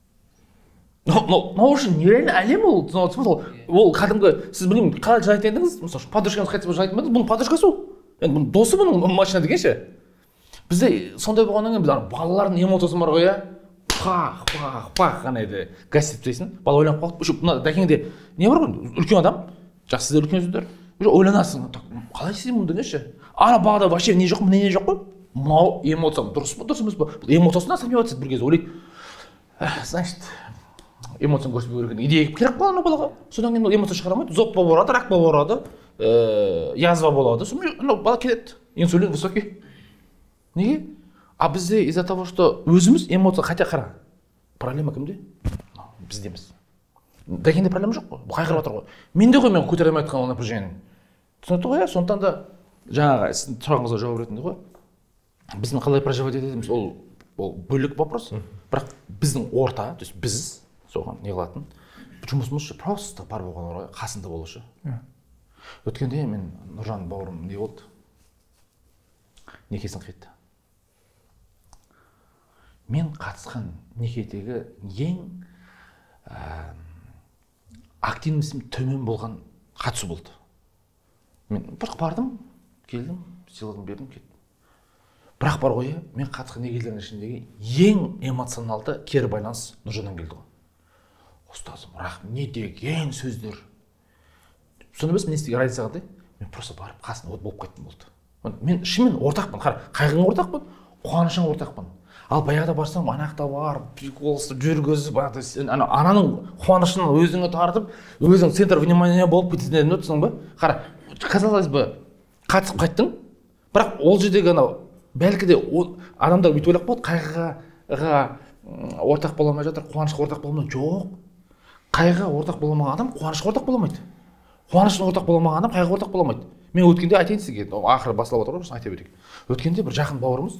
Мынау үшін нереально әлем ол. Ол кәдімгі, сіз білмеймін, қалай жылайтын едіңіз, мысалы, подружкаңыз қайтып жылайтын едіңіз, бұның подружкасы ол. Енді бұның досы бұның машина деген ше. Бізде сондай болғаннан кейін біз балалардың эмоциясы бар ғой, пах, пах, пах ғана еді газ істейсің. Бала ойланып қалып, уже мына дәкеңде не бар ғой, үлкен адам, жақсы сіздер үлкенсіздер, уже ойланасың, қалай істеймін мұнда неше? Ана балада вообще не жоқ, не жоқ қой. Мынау эмоция дұрыс па, дұрыс емес па? Бұл эмоциясына сомневаться бір кезде ойлайды. Значит, эмоцияны көрсетпеу керек идея керек қой ана балаға. Содан кейін эмоция шығарамайды, зоб болып ұрады, рак болып ұрады, язва болады. Сонымен анау бала келеді, инсулин высокий. Неге? А бізде из-за того, что өзіміз эмоция, хотя қара, проблема кімде? Бізде емес. Дәкенде проблема жоқ қой, қайғырып жатыр ғой. Менде ғой мен көтере алмай жатқан ол напряжениені. Түсінікті ғой, сондықтан да жаңағы сіздің сұрағыңызға жауап ретінде ғой, біздің қалай проживать ететініміз ол ол бөлек вопрос, бірақ біздің орта, то есть біз соған не қылатын жұмысымыз просто бар болған орай қасында болушы. Өткенде мен Нұржан бауырым не болды? Некесін қиды. Мен қатысқан некедегі ең активностім төмен болған қатысу болды. Мен бір бардым, келдім, сыйлығын бердім, кеттім. Бірақ бар ғой, мен қатысқан некелердің ішіндегі ең эмоционалды кері байланыс Нұржаннан келді ғой. Ұстазым, рахмет, не деген сөздер. Соны біз мен істеген разницаға да, мен просто барып қасында болып кеттім болды. Мен шынымен ортақпын, қайғың ортақпын, қуанышың ортақпын. Ал баяғыда барсам, анақта барып, приколсып, жүргізіп, ананың қуанышын өзіңе тартып, өзің центр внимания болып кететінен өтсің ба? Қара, казалось бы, қатысып қайттың, бірақ ол жердегі анау бәлкі де адамдар бүйтіп ойлап қалады, қайғыға ортақ бола алмай жатыр, қуанышқа ортақ бола алмайды. Жоқ. Қайғыға ортақ бола алмаған адам қуанышқа ортақ бола алмайды. Қуанышқа ортақ бола алмаған адам қайғыға ортақ бола алмайды. Мен өткенде айтайын сізге, ақыры басылып отыр ғой, айта берейік. Өткенде бір жақын бауырымыз,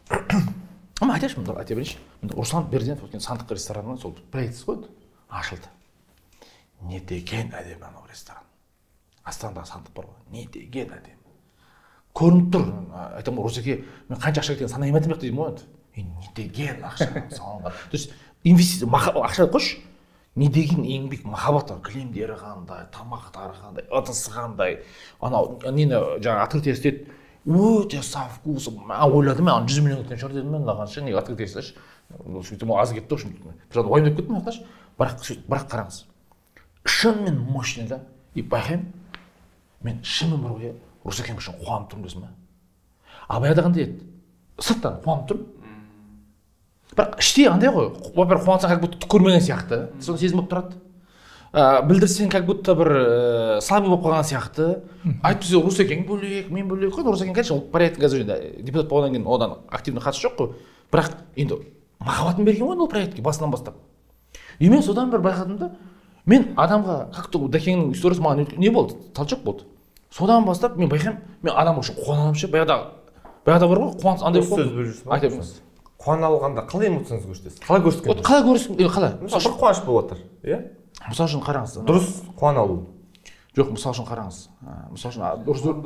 ama айтайыншы, мында айта берейінші. Руслан Берденов өткен Сандық ресторанынан сол проектісі қойды, ашылды. Не деген әдемі анау ресторан. Астанадағы Сандық бар ғой, не деген әдемі. Көрініп тұр, айтамын ғой, Русеке, мен қанша ақша кеткен санай еметін бек деймін ғой. Не деген ақша салынған. То есть инвестиция, ақша қойшы, не деген еңбек, махаббат, кілемдері қандай, тамақтары қандай, ыдысы қандай, анау нені жаңа открытие істеді, өте со вкусом. Мен ойладым, мен жүз миллион кеткен шығар дедім, мен лағанша, неге открытие істеші. Сөйтіп аз кетті, бір уайымдап кеттім, бірақ қараңыз. Шынымен мощный да, и байқаймын, мен шынымен бар ғой, Русекем үшін қуанып тұрмын десім ба? Абайда қандай еді? Сырттан қуанып тұрмын. Бірақ іште андай ғой, во-первых, қуансаң как будто көрмеген сияқты, соны сезім болып тұрады. Білдірсең как будто бір слабый болып қалған сияқты. Айтпаса Русекең бөлек, мен бөлек қой. Русекең конечно, ол проекттің қазір депутат болғаннан кейін одан активно қатысы жоқ қой. Бірақ енді махаббатын берген ғой ол проектке басынан бастап. И мен содан бір байқадым да, мен адамға как-то Дәкеңнің историясы маған не болды? Талшық болды. Содан бастап мен байқаймын, мен адам үшін қуанамын ше. Баяғыда баяғыда бар ғой, қуаныш андай сөз бөліп айта беріңіз. Қуана алғанда қалай эмоцияңызды көрсетесіз? Қалай көрсеткен? Қалай көрсетесің? Қалай? Мысалы бір қуаныш болып отыр, иә? Мысалы үшін қараңыз. Дұрыс қуана алу. Жоқ, мысалы үшін қараңыз. Мысалы үшін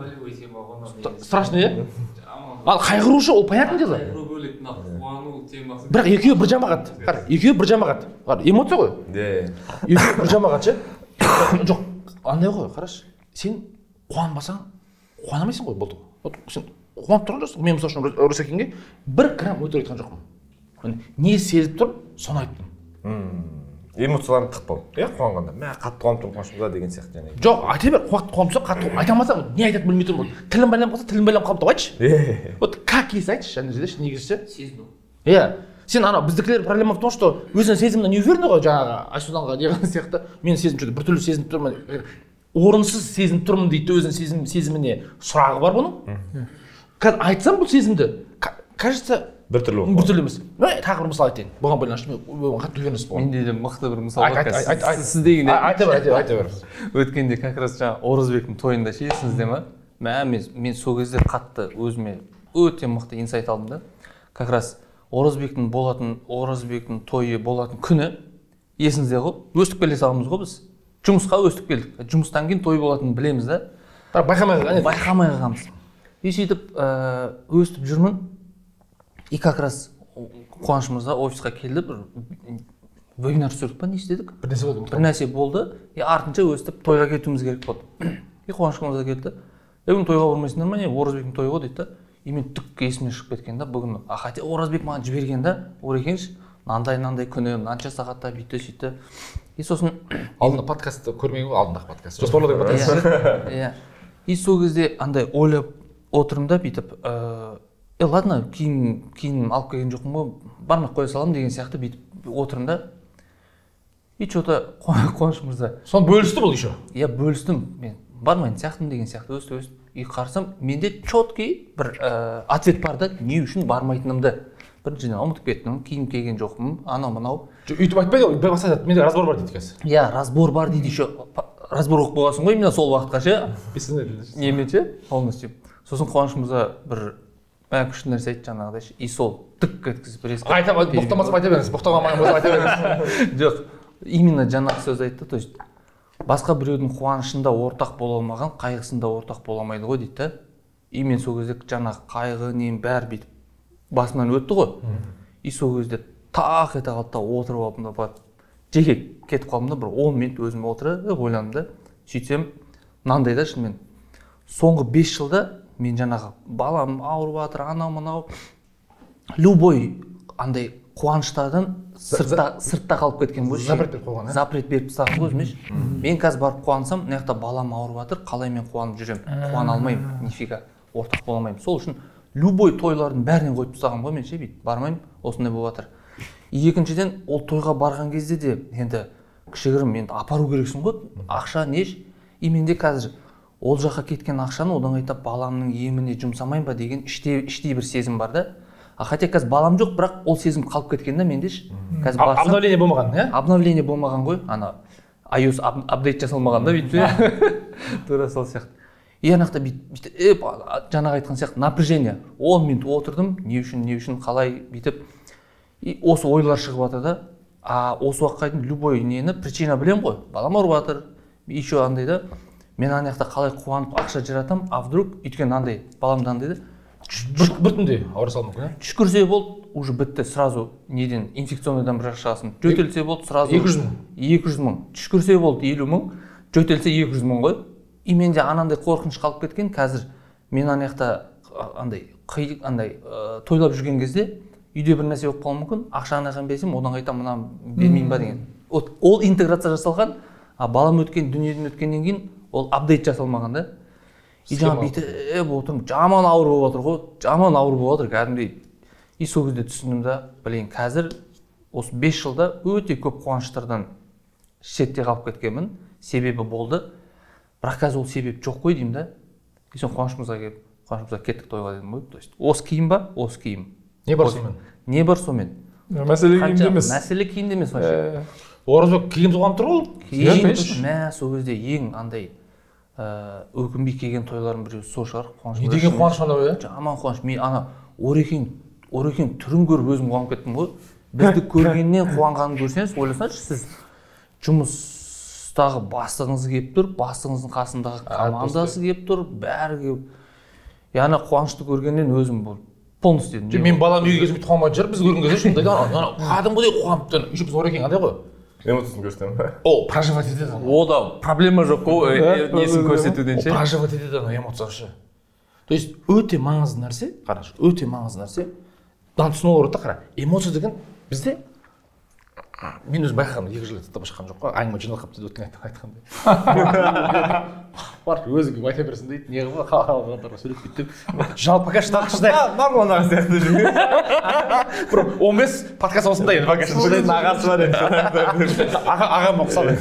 дұрыс страшно, иә? Ал қайғырушы ол понятно дело. Қайғыру бөлек, қуану темасы. Бірақ екеуі бір жамағат. Қара, екеуі бір жамағат. Қара, эмоция ғой. Иә. Екеуі бір жамағат ше. Жоқ, андай ғой, қарашы. Сен қуанбасаң, қуанамайсың ғой болды. Сен қуанып тұрған жоқсың. Мен мысалы үшін Русекеңге бір грамм өтірік айтқан жоқпын. Не сезіп тұр, соны айттым. Эмоцияларын тықпау. Иә, қуанғанда. Мә қатты қуанып тұрмын қашымда деген сияқты және. Жоқ, айта бер, қуанып тұрса, қатты айта алмасаң, не айтатынын білмей тұрмын. Тілін байланып қалса, тілін байланып қалып айтшы. Иә. Вот как есть айтшы, және жерде негізі сезіну. Иә. Сен ана біздікілер проблема в том, что өзінің сезіміне не уверен ғой, жаңағы Айсұлтанға деген сияқты. Мен сезім что-то біртүрлі сезініп тұрмын. Орынсыз сезініп тұрмын дейді, өзінің сезім сезіміне сұрағы бар бұның. Қазір айтсам бұл сезімді, кажется, біртүрлі болып. Біртүрлі емес. Тағы бір мысал айтайын. Бұған байланысты мен қатты уверенность болған. Менде де мықты бір мысал бар. Сіз деген айта бер, айта бер. Өткенде как раз жаңа Оразбектің тойында ше, есіңізде ме? Мә, мен сол кезде қатты өзіме өте мықты инсайт алдым да. Как раз Оразбектің болатын, Оразбектің тойы болатын күні есіңізде ғой? Өстіп келе саламыз ғой біз. Жұмысқа өстіп келдік. Жұмыстан кейін той болатынын білеміз да. Байқамай қалған. Байқамай қалғанбыз. И сөйтіп өстіп жүрмін. И как раз қуанышымызда офисқа келді, бір вебинар түсірдік па, не істедік? Бір нәрсе болды. Бір нәрсе болды. И артынша өстіп тойға кетуіміз керек болды. И қуанышымызда келді. Е, бүгін тойға бармайсыңдар ма, не Оразбектің тойы ғой дейді да. И мен түк есіме шығып кеткен да, бүгін хотя Оразбек маған жіберген да, орекенші, мынандай-мынандай күні, мынанша сағатта бүйтті сөйтті. И сосын алдында подкастты көрмеген ғой, алдындағы подкаст. Жоспарланған подкаст. Иә. И сол кезде андай ойлап отырмын да, бүйтіп, е, ладно, киім киім алып келген жоқпын ғой, бармай қоя саламын деген сияқты бүйтіп отырмын да. И что-то қуанышымызда. Соны бөлісті бұл еще. Иә, бөлістім. Мен бармайын сияқтымын деген сияқты өстіп-өстіп. И қарасам, менде четкий бір ответ бар да, не үшін бармайтынымды. Біріншіден ұмытып кеттім, киім киген жоқпын, анау-мынау. өйтіп айтпайды ғой, басқа айтады, менде разбор бар дейді қазір. иә разбор бар дейді, еще разбор оқып қойғансың ғой именно сол уақытқа ше немен ше полностью. Сосын Қуаныш мырза бір мә күшті нәрсе айтты жаңағыдай ше, и сол тік еткізіп бір еске айта боқтамасам айта беріңіз, боқтамамаған болса айта беріңіз. жоқ, именно жаңағы сөз айтты, то есть басқа біреудің қуанышында ортақ бола алмаған қайғысында ортақ бола алмайды ғой дейді да. И мен сол кезде жаңағы қайғы нем бәрі бүйтіп басымнан өтті ғой. И сол кезде тақ ете қалды да отырып алдым да барып жеке кетіп қалдым да, бір он минут өзім отырып ойландым да. Сөйтсем мынандай да, шынымен соңғы бес жылда мен жаңағы балам ауырып жатыр, анау мынау любой андай қуаныштардан сыртта сыртта қалып кеткен ғой. Запрет беріп қойған, запрет беріп тастаған ғой өзіме. Мен қазір барып қуансам, мына жақта балам ауырып жатыр, қалай мен қуанып жүремін? Қуана алмаймын, нифига, ортақ бола алмаймын. Сол үшін любой тойлардың бәрінен қойып тастаған ғой мен ше, бүйтіп бармаймын, осындай болып жатыр. Екіншіден, ол тойға барған кезде де енді кішігірім енді апару керексің ғой, ақша неш. И менде қазір ол жаққа кеткен ақшаны одан қайтып баламның еміне жұмсамайын ба деген іштей іштей бір сезім бар да. А хотя қазір балам жоқ, бірақ ол сезім қалып кеткен да менде ше. Қазір барсам обновление болмаған, иә? Обновление болмаған ғой, ана iOS апдейт жасалмаған да бүйтіп. Тура сол сияқты. И анақта бүйтіп жаңағы айтқан сияқты напряжение. он минут отырдым, не үшін, не үшін, қалай бүйтіп. И осы ойлар шығып жатыр да. А осы уақытқа дейін любой нені причина білем ғой. Балам ауырып жатыр. Еще андай да. Мен ана жақта қалай қуанып ақша жиратам, а вдруг өйткені андай баламды андай да. Бір түнде ауыра салу мүмкін, иә? Түшкірсе болды, уже бітті, сразу неден инфекционныйдан бір шығасың. Жөтелсе болды, сразу екі жүз мың. екі жүз мың. Түшкірсе болды елу мың, жөтелсе екі жүз мың ғой. И менде анандай қорқыныш қалып кеткен. Қазір мен ана жақта андай қи андай тойлап жүрген кезде үйде бір нәрсе болып қалуы мүмкін. Ақша анаған берсем, одан қайта мына бермеймін ба деген. Ол интеграция жасалған, а балам өткен дүниеден өткеннен кейін ол апдейт жасалмаған да. И жаңа бүйтіп отырмын, жаман ауыр болып отыр ғой, жаман ауыр болып отыр кәдімгідей. И сол кезде түсіндім да, блин, қазір осы бес жылда өте көп қуаныштардан шетте қалып кеткенмін, себебі болды. Бірақ қазір ол себеп жоқ қой деймін да. И сон Қуаныш мырзаға келіп, Қуаныш мырза кеттік тойға дедім ғой. То есть осы киім ба? Осы киім. Не бар сонымен? Не бар сонымен? Мәселе киімде емес. Мәселе киімде емес вообще. Оразбек киім туған тұр ғой. Мә сол кезде ең андай өкінбей келген тойлардың біреуі сол шығар. Не деген қуаныш анау, иә? Жаман қуаныш. Мен ана Орекең, Орекең түрін көріп өзім қуанып кеттім ғой. Бізді көргеннен қуанғанын көрсеңіз, ойласаңызшы, сіз жұмыстағы бастығыңыз келіп тұр, бастығыңыздың қасындағы командасы келіп тұр, бәрі келіп. Яғни қуанышты көргеннен өзім бұл полностью дедім. Мен балам үйге келсем бүйтіп қуанбайтын шығар, біз көрген кезде шынында да кәдімгідей қуанып тұр. Еще біз Орекең андай ғой. Эмоциясын көрсетемін. О, проживать етеді. О да проблема жоқ қой, несін көрсетуден ше. Проживать етеді ана эмоциясы. То есть өте маңызды нәрсе, қарашы, өте маңызды нәрсе. Дан түсіну керек та, қара. Эмоция деген бізде мен өзім байқағанмын, екі жыл тыңдап шыққан жоқ қой, әңгіме жиналып қалыпты өткен айтқандай. Бар, өзі келіп айта берсін дейді, не қылып қалғандар сөйлеп бүйтіп. Жалпы пока шыдап шыдайық. Нормально ағасы сияқты жүрген. Бір он бес подкаст осындай енді пока шыдайық. Ағасы бар енді. Ағам ұқсады.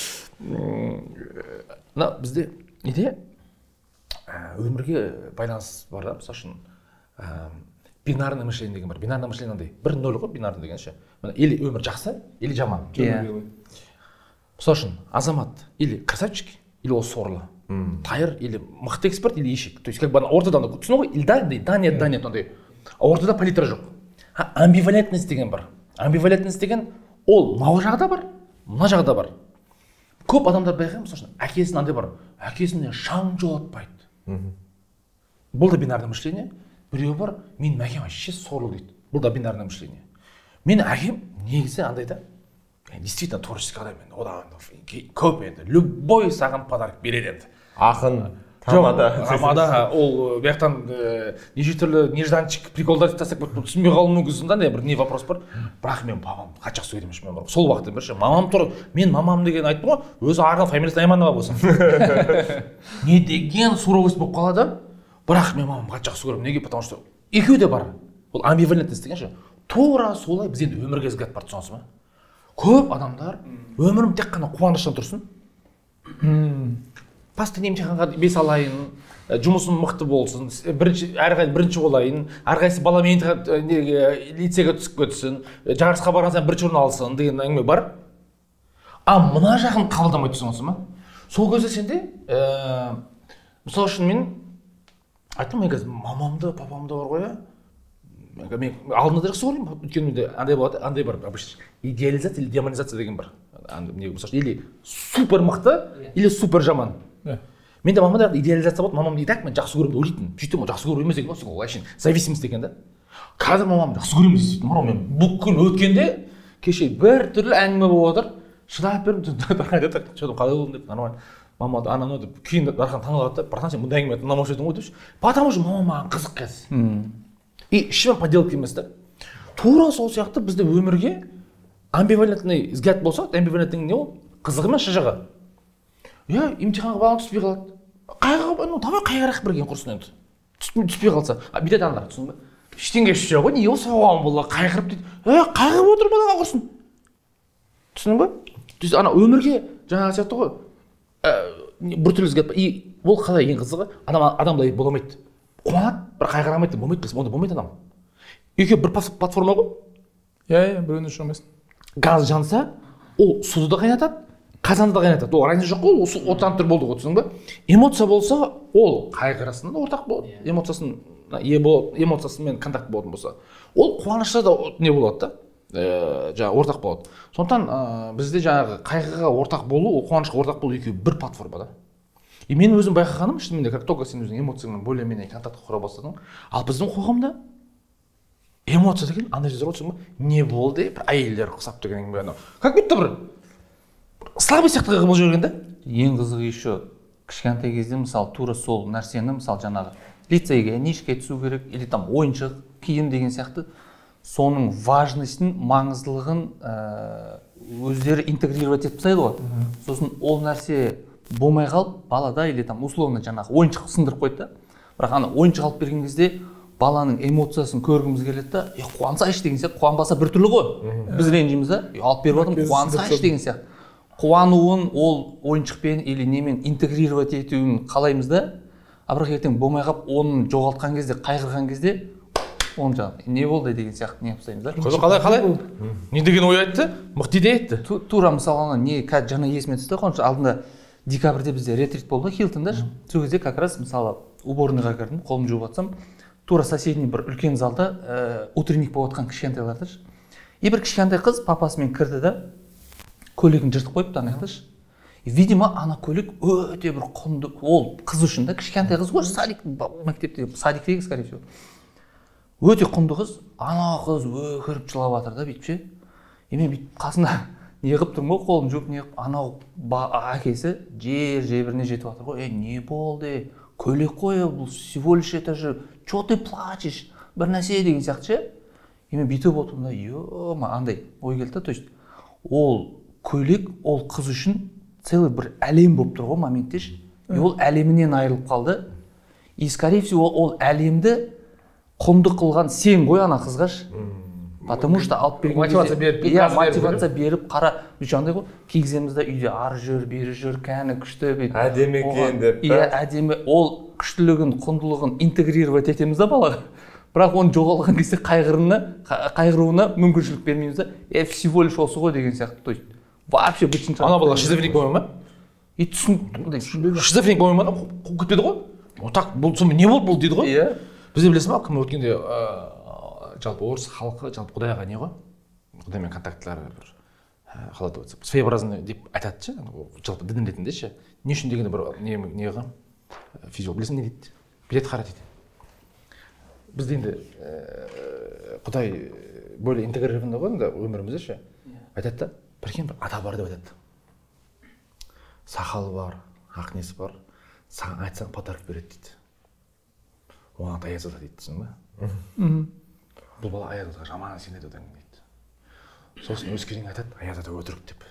Мына бізде неде өмірге байланыс бар да, мысалы үшін бинарное мышление деген бар. Бинарное мышление андай бір нөл ғой, бинарный деген ше. Или өмір жақсы, или жаман. Мысалы үшін азамат или красавчик, или ол сорлы. Тайыр или мықты эксперт, или ищик. То есть как бы ортадан түсіну ғой, или да, да нет, да нет, андай. Ортада палитра жоқ. Амбивалентность деген бар. Амбивалентность деген ол мына жағда бар, мына жағда бар. Көп адамдар байқаймын, мысалы үшін әкесінің андай бар, әкесіне шаң жолатпайды. Бұл да бинарное мышление. Біреу бар, менің әкем вообще сорлы дейді. Бұл да бинарное мышление. Менің әкем негізі андай да, действительно творческий адам енді, одан көп енді, любой саған подарок береді енді. Ақын, тамада. Тамада, ол бияқтан неше түрлі нежданчик приколдар тастап түсінбей қалуы мүмкін да, бір не вопрос бар. Бірақ мен бабам қатты жақсы көремін мен бар. Сол уақытта бірінші мамам тұр, мен мамам деген айттым ғой, өзі арғын фамилиясы Айманова болсын. Не деген суровость болып қалады. Бірақ мен мамам қатты жақсы көремін. Неге? Потому что екеуі де бар. Ол амбивалентность деген ше. Тура солай біз енді өмірге ізгілік бар, түсінесіз ба? Көп адамдар өмірім тек қана қуаныштан тұрсын. постоянно емтиханға бес алайын, жұмысым мықты болсын, бірінші әрқайсы бірінші болайын, әрқайсы балам неге лицейге түсіп кетсін, жарысқа барған бірінші орын алсын деген әңгіме бар. А мына жағын қабылдамай тұрсың ма? Сол кезде сенде, мысалы үшін мен айттым, мен қазір мамамды, папамды бар ғой, мен алдында да жақсы ойлаймын, өйткені менде андай болады, андай бар, обычно идеализация или демонизация деген бар. Или супер мықты, или супер жаман. Менде мамамда идеализация болды, мамам дейді, мен жақсы көремін ойлайтын. Сөйтем, жақсы көру емес екен, ол әшейін зависимость екен да. Қазір мамам жақсы көремін дейді, мұрам мен бүкіл өткенде кеше бір түрлі әңгіме болып отыр. Шыдап бердім, что-то қалай болдым деп, нормально. Мама ананы деп кейін дархан таңғалады да, братан сен мұндай әңгіме ұнамаушы едің ғой депші. Потому что мама маған қызық қазір. И ішімен поделка емес та. Тура сол сияқты бізде өмірге амбивалентный взгляд болса, амбивалентный не ол? Қызығы мен шыжығы. Я емтиханға балам түспей қалады. Қайғы, ну давай қайғырақ бірген құрсын енді. Түспей қалса, бүйтеді аналар, түсіндің бе? Ештеңе іші ғой, не осы оған болды, қайғырып дейді. Е, қайғырып отыр балаға құрсын. Түсіндің бе? То есть ана өмірге жаңағы сияқты ғой. Бір түрлі взгляд. И ол қалай ең қызығы, адам адамдай бола алмайды. Қуанады, бір қайғырамайды, болмайды, онда болмайды адам. Екеуі бір платформа ғой. Иә, иә, біреуіне шығамайсың. Газ жанса, ол суды да қайнатады, қазанды да қайнатады. Ол разница жоқ қой, ол оттан түр болды ғой, түсіндің бе? Эмоция болса, ол қайғырасында ортақ болады. Эмоциясын е болады, эмоциясымен контакт болатын болса, ол қуанышта да не болады да, жаңағы ортақ болады. Сондықтан бізде жаңағы қайғыға ортақ болу, ол қуанышқа ортақ болу екеуі бір платформа да. И мен өзім байқағаным, шынымен как только сен өзің эмоцияңмен более-менее контакт құра бастадың, ал біздің қоғамда эмоция деген андай сөздер ғой, түсіндің бе? Не болды, бір әйелдер құсап деген әңгіме анау. Как будто бір слабый сияқты қылып жүрген да. Ең қызығы еще кішкентай кезде мысалы тура сол нәрсені мысалы жаңағы лицейге, нишке түсу керек, или там ойыншық, киім деген сияқты соның важностін, маңыздылығын өздері интегрировать етіп тастайды ғой. Сосын ол нәрсе болмай қалып, балада или там условно жаңағы ойыншық сындырып қойды да. Бірақ ана ойыншық алып берген кезде баланың эмоциясын көргіміз келеді да, е қуансайшы деген сияқты, қуанбаса бір түрлі ғой. Біз ренжиміз да, алып беріп отырмын, қуансайшы деген сияқты. Қуануын ол ойыншықпен или немен интегрировать етуін қалаймыз да. А бірақ ертең болмай қалып, оны жоғалтқан кезде, қайғырған кезде, оны жаңағы не болды деген сияқты не yapсаймыз да. Қалай қалай? Не деген ой айтты? Мықты идея айтты. Тура мысалы не қазір жаңа есіме түсті, алдында декабрьде бізде ретрит болды, Хилтонда. Сол кезде как раз мысалы уборныйға кірдім, қолымды жуып жатсам, тура соседний бір үлкен залда утренник болып жатқан кішкентайларды. И бір кішкентай қыз папасымен кірді да, көйлегін жыртып қойыпты анаяқташы. Видимо, ана көйлек өте бір құнды, ол қыз үшін да, кішкентай қыз ғой, садик, мектепте, садик деген, скорее всего. Өте құнды қыз, ана қыз өкіріп жылап жатыр да, бүйтіп ше. И мен бүйтіп қасында не қылып тұрмын ғой, қолын жуып не қылып, анау әкесі жер жебіріне жетіп жатыр ғой. Е, не болды? Көйлек қой, бұл всего лишь это же, что ты плачешь? Бір нәрсе деген сияқты ше. И мен бүйтіп отырмын да, ё-ма, андай ой келді. То есть ол көйлек, ол қыз үшін целый бір әлем болып тұр ғой моментте ше. И ол әлемінен айырылып қалды. И скорее всего ол әлемді құнды қылған сен ғой ана қызға ше. Потому что алып берген мотивация беріп, иә, мотивация беріп, қара, жаңағыдай ғой, кигіземіз де үйде ары жүр, бері жүр, кәні күшті бет. Әдемі екен деп. Иә, әдемі, ол күштілігін, құндылығын интегрировать етеміз да балаға. Бірақ оны жоғалған кезде қайғыруына мүмкіншілік бермейміз да. Е, всего лишь осы ғой деген сияқты. То есть вообще бытшын. Ана бала шизофреник болмай ма? И түсін, шизофреник болмай ма? Қуып кетпеді ғой? Так, бұл не болды бұл дейді ғой? Иә. Бізде білесің ба, кім өткенде жалпы орыс халқы, жалпы Құдайға не ғой? Құдаймен контактылары бір қалай деп айтсақ, своеобразный деп айтады ше, жалпы дін ретінде ше. Не үшін дегенде бір не неға физиолог білесің не дейді? Билет қара дейді. Бізде енді Құдай более интегрированный ғой енді өмірімізде ше. Айтады да, біркен бір ата бар деп айтады. Сақалы бар, ақнесі бар, саған айтсаң подарок береді дейді. Оған аяз ата дейді, түсің бе? Бұл бала аяз атаға жаман сенеді одан дейді. Сосын өскенен айтады, аяз ата өтірік деп.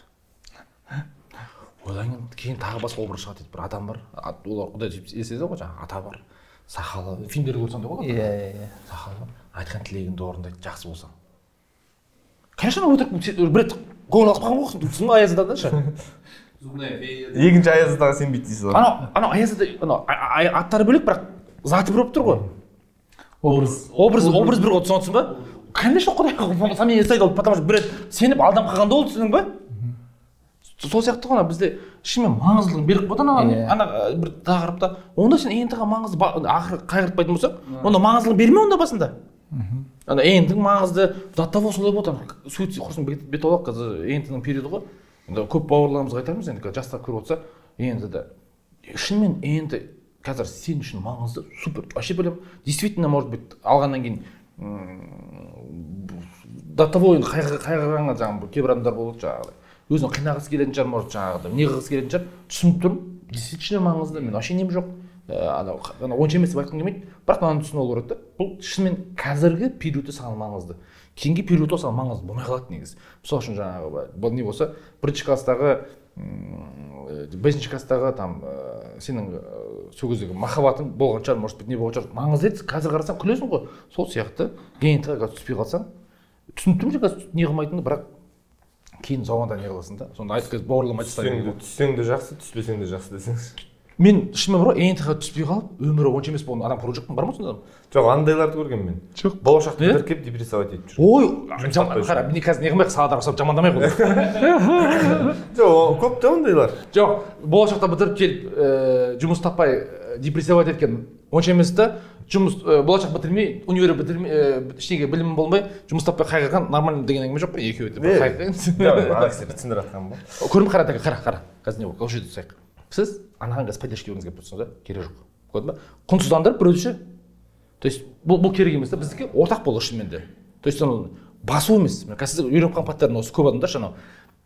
Одан кейін тағы басқа образ шығады дейді, бір адам бар, олар Құдай деп еседі ғой, жаңағы ата бар, сақалы, фильмдерді көрсең де болады. Иә, иә. Сақалы, айтқан тілегіңді орындайды, жақсы болсаң. Конечно, өтірік бір рет көңіл алып қалған ғой, түсің бе аяз атадан ше. Зубная фея. Екінші Аязатаға сенбейді дейсіз ғой. Анау анау Аязата анау аттары бөлек, бірақ заты бір болып тұр ғой. Образ. Образ образ бір ғой, түсінесің ба? Конечно, құдай сам мен естай қалды, потому что бір сеніп алдам қалғанда ол түсіндің ба? Сол сияқты ғой, бізде шынымен маңыздылығын беріп қойды ана бір тақырыпта. Онда сен ендігі маңызды ақыры қайғыртпайтын болсаң, онда маңыздылығын берме онда басында. Ана ендігі маңызды заттап солай болды. Суицид құрсын бет олақ қазір ендінің периоды ғой. Көп бауырларымызға айтармыз енді жастар көріп отырса, енді де шынымен енді қазір сен үшін маңызды, супер. Вообще білем, действительно может быть алғаннан кейін датовой қайғырғанға жаңағы кейбір адамдар болады жаңағыдай. Өзін қинағысы келетін шығар, может жаңағыдай, не қылғысы келетін шығар, түсініп тұрмын. Действительно маңызды, мен вообще нем жоқ. Ана онша емес деп айтқым келмейді, бірақ мынаны түсіну болу керек та. Бұл шынымен қазіргі периодта саған маңызды. Кейінгі периодта саған маңызды болмай қалады негізі. Мысалы үшін жаңағы бұл не болса, бірінші класстағы, бесінші класстағы там сенің сол кездегі махаббатың болған шығар, может быть, не болған шығар. Маңызды еді, қазір қарасаң күлесің ғой. Сол сияқты генетикаға түспей қалсаң, түсініп тұрмын қазір не қылмайтынды, бірақ кейін заманда не қыласың да. Сонда айтып қазір бауырлам айтсаң, түссең де жақсы, түспесең де жақсы десеңіз. Мен шынымен бар, генетикаға түспей қалып, өмірі онша емес болған адам көрген жоқпын, бар ма сонда? Жоқ, андайларды көргенмін мен. Жоқ. Болашақты бітіріп келіп депрессовать етіп жүр. Ой, қара, мен қазір не қылмайық, сағат арасап жамандамайық ғой. Жоқ, көп те ондайлар. Жоқ, болашақта бітіріп келіп, жұмыс таппай депрессовать еткен онша емес та, жұмыс болашақ бітірмей, универ бітірмей, ештеңеге білімі болмай, жұмыс таппай қайғырған нормально деген әңгіме жоқ па? Екеуі де қайғырған. Ана кісілер түсіндіріп жатқан ба? Көрдім, қара, қара, қара. Қазір не болды? Осы жерде тұрсайық. Сіз анаған қазір поддержка беруіңіз келіп тұрсыңыз, керек жоқ. Көрдің ба? Құнсыздандырып біреуді ше. То есть бұл бұл керек емес та, біздікі ортақ болу шынымен де. То есть оны басу емес. Мен қазір үйреніп қалған паттарын осы көп адамдар анау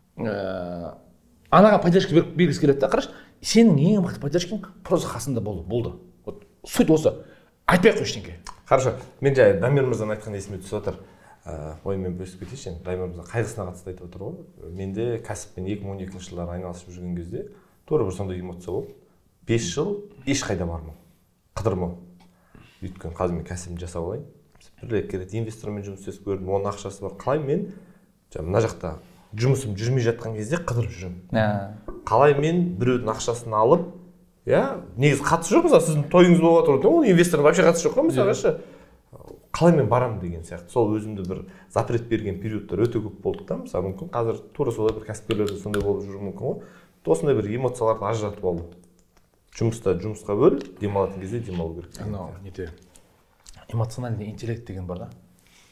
анаға поддержка бергісі келеді да, қарашы, сенің ең мықты поддержкаң просто қасында болу, болды. Вот суть осы. Айтпай ақ қой ештеңке. Хорошо. Мен жай Дамир мырзаның айтқан есіме түсіп отыр. Оймен бөлісіп кетейінші. Дамир мырза қайғысына қатысты айтып отыр ғой. Менде кәсіппен екі мың он екінші жылдары айналысып жүрген кезде тура бір сондай эмоция болды. бес жыл ешқайда бармау, қыдырмау. Өйткені қазір мен кәсібімді жасап алайын. Бір рет келеді, инвестормен жұмыс істесіп көрдім, оның ақшасы бар. Қалай мен мына жақта жұмысым жүрмей жатқан кезде қыдырып жүремін. Қалай мен біреудің ақшасын алып, иә, негізі қатысы жоқ, мысалы сіздің тойыңыз болып отыр, ол инвестордың вообще қатысы жоқ қой, мысалға. Қалай мен барамын деген сияқты. Сол өзімді бір запрет берген периодтар өте көп болды да. Мысалы мүмкін қазір тура солай бір кәсіпкерлерде сондай болып жүруі мүмкін ғой. Осындай бір эмоцияларды ажыратып алу. Жұмыста жұмысқа бөл, демалатын кезде демалу керек. Анау неде эмоциональный интеллект деген бар да.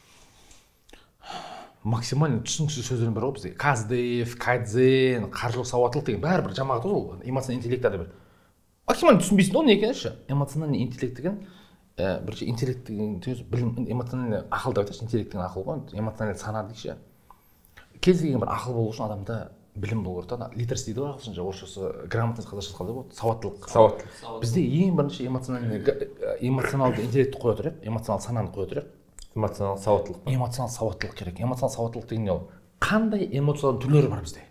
Максимально түсініксіз сөздер бар ғой бізде. Каздев, кайдзен, қаржылық сауаттылық деген бәрібір жамағат ол эмоциональный интеллект да бір. Максимально түсінбейсің ол не екенін ше. Эмоциональный интеллект деген бірінші интеллект деген сөз білім, эмоциональный ақыл деп айтасың, интеллект деген ақыл ғой, эмоциональный сана дейікші. Кез келген бір ақыл болу үшін адамда білім болу керек та. Литерс дейді ғой ағылшынша, орысшасы грамотность қазақшасы қалай болады? Сауаттылық. Сауаттылық. Бізде ең бірінші эмоциональный эмоционалды интеллектті қоя тұрайық, эмоционалды сананы қоя тұрайық. Эмоционалды сауаттылық. Эмоционалды сауаттылық керек. Эмоционалды сауаттылық деген не ол? Қандай эмоциялардың түрлері бар бізде?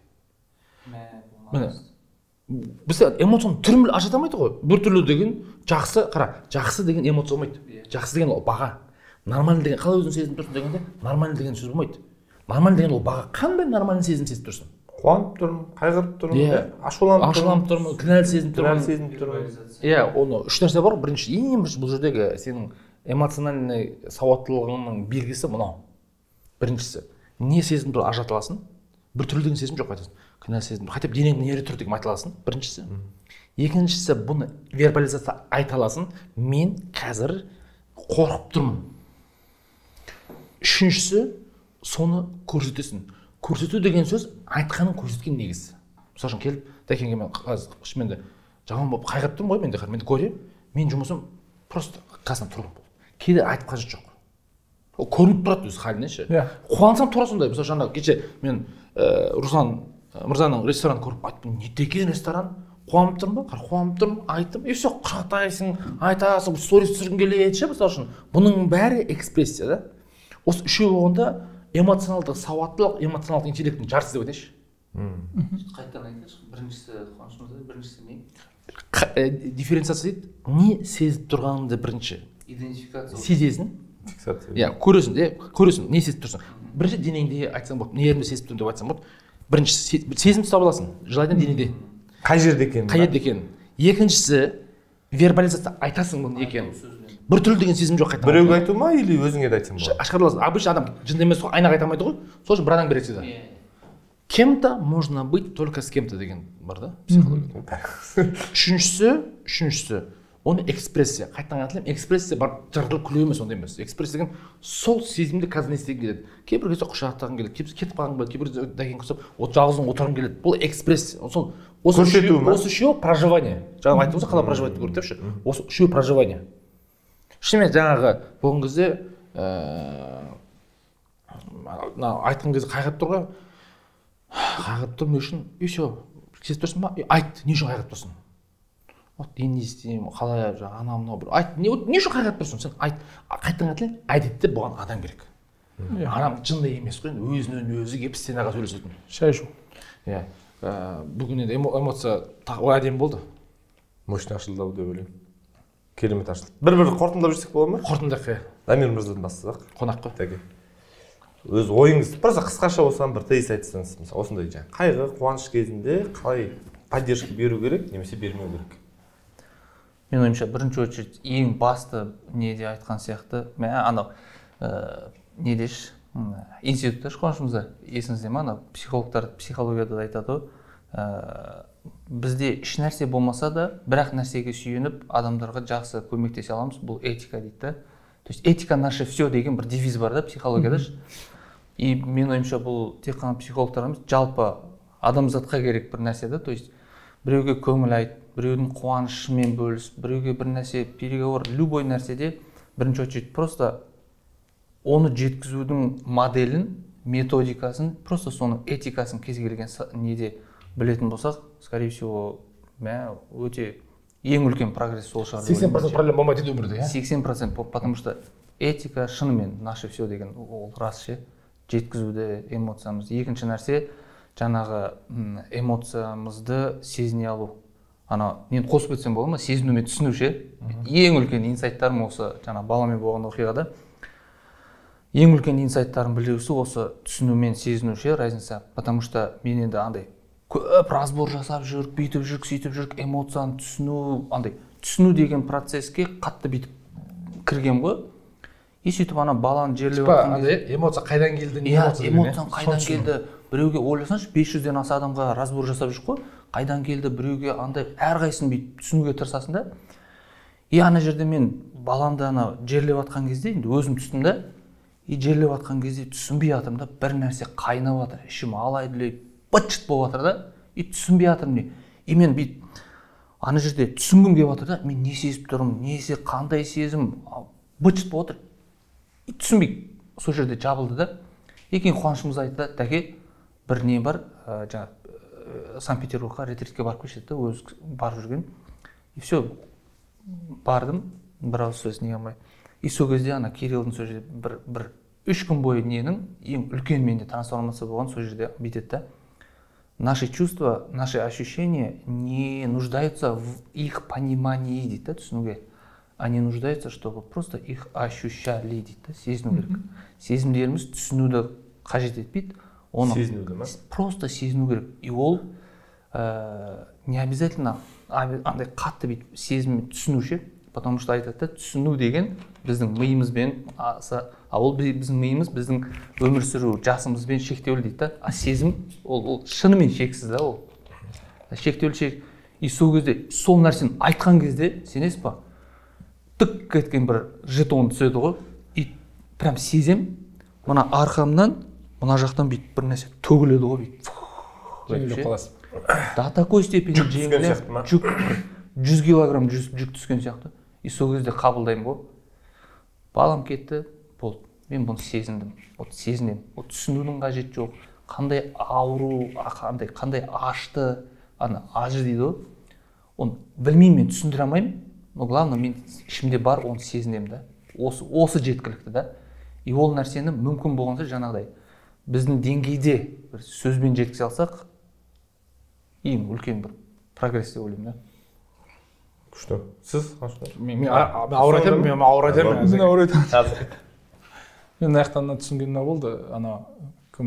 Міне бізде эмоцияның түрін ажырата алмайды ғой. Бір түрлі деген жақсы, қара, жақсы деген эмоция болмайды. Жақсы деген ол баға. Нормальный деген қалай өзің сезініп тұрсың дегенде, нормальный деген сөз болмайды. Нормальный деген ол баға. Қандай нормальный сезім сезініп тұрсың? Қуанып тұрмын, қайғырып тұрмын, ашуланып тұрмын, ашуланып тұрмын, кінәлі сезініп тұрмын. Кінәлі сезініп тұрмын. Иә, оны үш нәрсе бар. Бірінші, ең бірінші бұл жердегі сенің эмоциональный сауаттылығыңның белгісі мынау. Біріншісі, не сезім туралы ажырата аласың? Бір түрлі деген сезім жоқ айтасың. Кінәлі сезім, хотя бы денеңнің нері тұр деген айта аласың. Біріншісі. Екіншісі, бұны вербализация айта аласың. Мен қазір қорқып тұрмын. Үшіншісі, соны көрсетесің. Көрсету деген сөз айтқанын көрсеткен негізі. Мысалы үшін келіп, дәкеңге мен қазір шынымен де жаман болып қайғырып тұрмын ғой, мен де мен көре, мен жұмысым просто қасынан тұрмын болды. Кейде айтып қажет жоқ. Ол көрініп тұрады өз халінен ше. Қуансам тура сондай. Мысалы жаңа кеше мен Руслан мырзаның ресторанын көріп айттым, не деген ресторан? Қуанып тұрмын ба? Қуанып тұрмын, айттым. И все, құшақтайсың, айтасың, сторис түсіргің келеді ше, мысалы үшін. Бұның бәрі экспрессия да. Осы үшеуі болғанда эмоционалды сауаттылық, эмоционалды интеллекттің жартысы деп айтайыншы. Қайтадан айтайыншы. Біріншісі Қуаныш мырза, біріншісі не? Дифференциация дейді. Не сезіп тұрғаныңды бірінші. Идентификация. Сезесің. Фиксация. Иә, көресің, иә, көресің, не сезіп тұрсың. Бірінші денеңде айтсаң болады, нелерімді сезіп тұрмын деп айтсаң болады. бірінші сезім ұстап аласың желание денеде қай жерде екенін қай жерде екенін. Екіншісі вербализация айтасың бұл не екенін. Бір түрлі деген сезім жоқ қайтадан. Біреуге айту ма или өзіңе де айтсаң болады? Ашқараласың. Обычно адам жынды емес қой, айнаға айта алмайды ғой. Сол үшін бір адам береді всегда. Кем-то можно быть только с кем-то деген бар да психологияда. Үшіншісі, үшіншісі оны экспрессия. Қайтадан айтылайын, экспрессия бар жарқылып күлу емес, ондай емес. Экспрессия деген сол сезімді қазір не істегің келеді. Кейбір кезде құшақтағың келеді, кейбір кетіп қалғың келеді, кейбір кезде дәкең құсап, от жалғыз отырғың келеді. Бұл экспрессия. Сол осы үшеуі, осы үшеуі проживание. Жаңа айтып отырсың, қалай проживать көріп тепші. Осы үшеуі проживание. Шынымен жаңағы болған кезде айтқан кезде қайғырып тұр ғой. Қайғырып тұр, не үшін? И все. Сезіп тұрсың ба? Айт, не үшін қайғырып тұрсың? Вот мен не істеймін, қалай жаңа анау мынау бір айт, не не үшін қайғырып тұрсың? Сен айт, қайтадан айтайын, айт етті бұған адам керек. Адам жынды емес қой, өзінен өзі келіп сценаға сөйлесетін. Шай ішу. Иә. Бүгін енді эмоция әдемі болды. Мощный ашылды деп ойлаймын. Керемет ашылды. Бір-бір қорытындылап жүрсек болады ма? Қорытындылайық, иә. Дамир мырзадан бастасақ. Қонақ қой. Тәке. Өз ойыңыз, просто қысқаша болсаң бір тезис айтсаңыз, мысалы осындай жаңа қайғы, қуаныш кезінде қалай поддержка беру керек, немесе бермеу керек? Мен ойымша бірінші очередь ең басты неде айтқан сияқты, мен анау не деш, институтта қуанышымызда есіңізде ме, анау психологтар психологияда да айтады ғой, бізде еш нәрсе болмаса да бірақ нәрсеге сүйеніп адамдарға жақсы көмектесе аламыз, бұл этика дейді да. То есть этика наше все деген бір девиз бар да психологияда. И мен ойымша бұл тек қана психологтар емес, жалпы адамзатқа керек бір нәрсе да. То есть біреуге көңіл айт, біреудің қуанышымен бөліс, біреуге бір нәрсе переговор, любой нәрседе бірінші очередь просто оны жеткізудің моделін, методикасын, просто соның этикасын кез келген неде білетін болсақ, скорее всего, өте ең үлкен прогресс сол шығар. сексен процент проблема болмайды дейді өмірде, иә? сексен процент, потому что этика шынымен наше все деген ол рас ше, жеткізуді эмоциямыз. Екінші нәрсе, жаңағы эмоциямызды сезіне алу. Ана, мен қосып өтсем бола ма? Сезіну мен түсіну ше. Ең үлкен инсайттарым осы жаңа баламен болған оқиғада. Ең үлкен инсайттарым білуісі осы түсіну мен сезіну ше, разница. Потому что мен енді андай көп разбор жасап жүріп, бүйтіп жүріп, сөйтіп жүріп, эмоцияны түсіну, андай түсіну деген процесске қатты бүйтіп кірген ғой. И сөйтіп ана баланы жерлеп жатқан кезде эмоция қайдан келді, не эмоция? Эмоция қайдан келді? Біреуге ойласаңшы, бес жүзден аса адамға разбор жасап жүр ғой. Қайдан келді? Біреуге андай әрқайсысын бүйтіп түсінуге тырысасың да. И ана жерде мен баламды ана жерлеп жатқан кезде енді өзім түстім да. И жерлеп жатқан кезде түсінбей жатырмын да, бір нәрсе қайнап жатыр, ішім алай дүлей быт-шыт болып жатыр да. И түсінбей жатырмын не. И мен бүйтіп ана жерде түсінгім келіп жатыр да, мен не сезіп тұрмын, несі, қандай сезім, быт-шыт болып жатыр. И түсінбей сол жерде жабылды да. Екен қуанышымыз айтты да, тәке, бір не бар, жаңа Санкт-Петербургқа ретритке барып келші деді, өз барып жүрген. И все, бардым, бір ауыз сөз не алмай. И сол кезде ана Кириллдің сол жерде бір, бір үш күн бойы ненің ең үлкен менде трансформация болған сол жерде бүйтеді да. Наши чувства, наши ощущения не нуждаются в их понимании, дейді да, түсінуге. Они нуждаются, чтобы просто их ощущали, дейді да, сезіну керек. Сезімдеріміз түсінуді қажет етпейді. Сезінуді ма? Просто сезіну керек. И ол не обязательно андай қатты бүйтіп сезім түсінуші, потому что айтады да, түсіну деген біздің миымызбен, а ол біздің миымыз біздің өмір сүру жасымызбен шектеулі дейді да. А сезім ол шынымен шексіз да, ол шектеулі шек. И сол кезде сол нәрсені айтқан кезде сенесіз ба, тік кеткен бір жетон түседі ғой. И прям сезем, мына арқамнан мына жақтан бүйтіп бір нәрсе төгіледі ғой, бүйтіп жеңіліп қаласың. До такой степени жеңіліп, жүк жүз килограмм жүк түскен сияқты. И сол кезде қабылдаймын ғой. Балам кетті, болды. Мен бұны сезіндім. Вот сезінемін. Вот түсінудің қажеті жоқ. Қандай ауру, қандай қандай ашты, ана ажы дейді ғой. Оны білмеймін, мен түсіндіре алмаймын. Но главное, мен ішімде бар, оны сезінемін да. Осы осы жеткілікті да. И ол нәрсені мүмкін болғанша жаңағыдай біздің деңгейде бір сөзбен жеткізе алсақ, ең үлкен бір прогресс деп ойлаймын да. Күшті. Сіз қашты? Мен ауыр айтамын, мен ауыр айтамын. Мен ауыр айтамын. Мен аяқтан түсінгенім болды, ана кімнің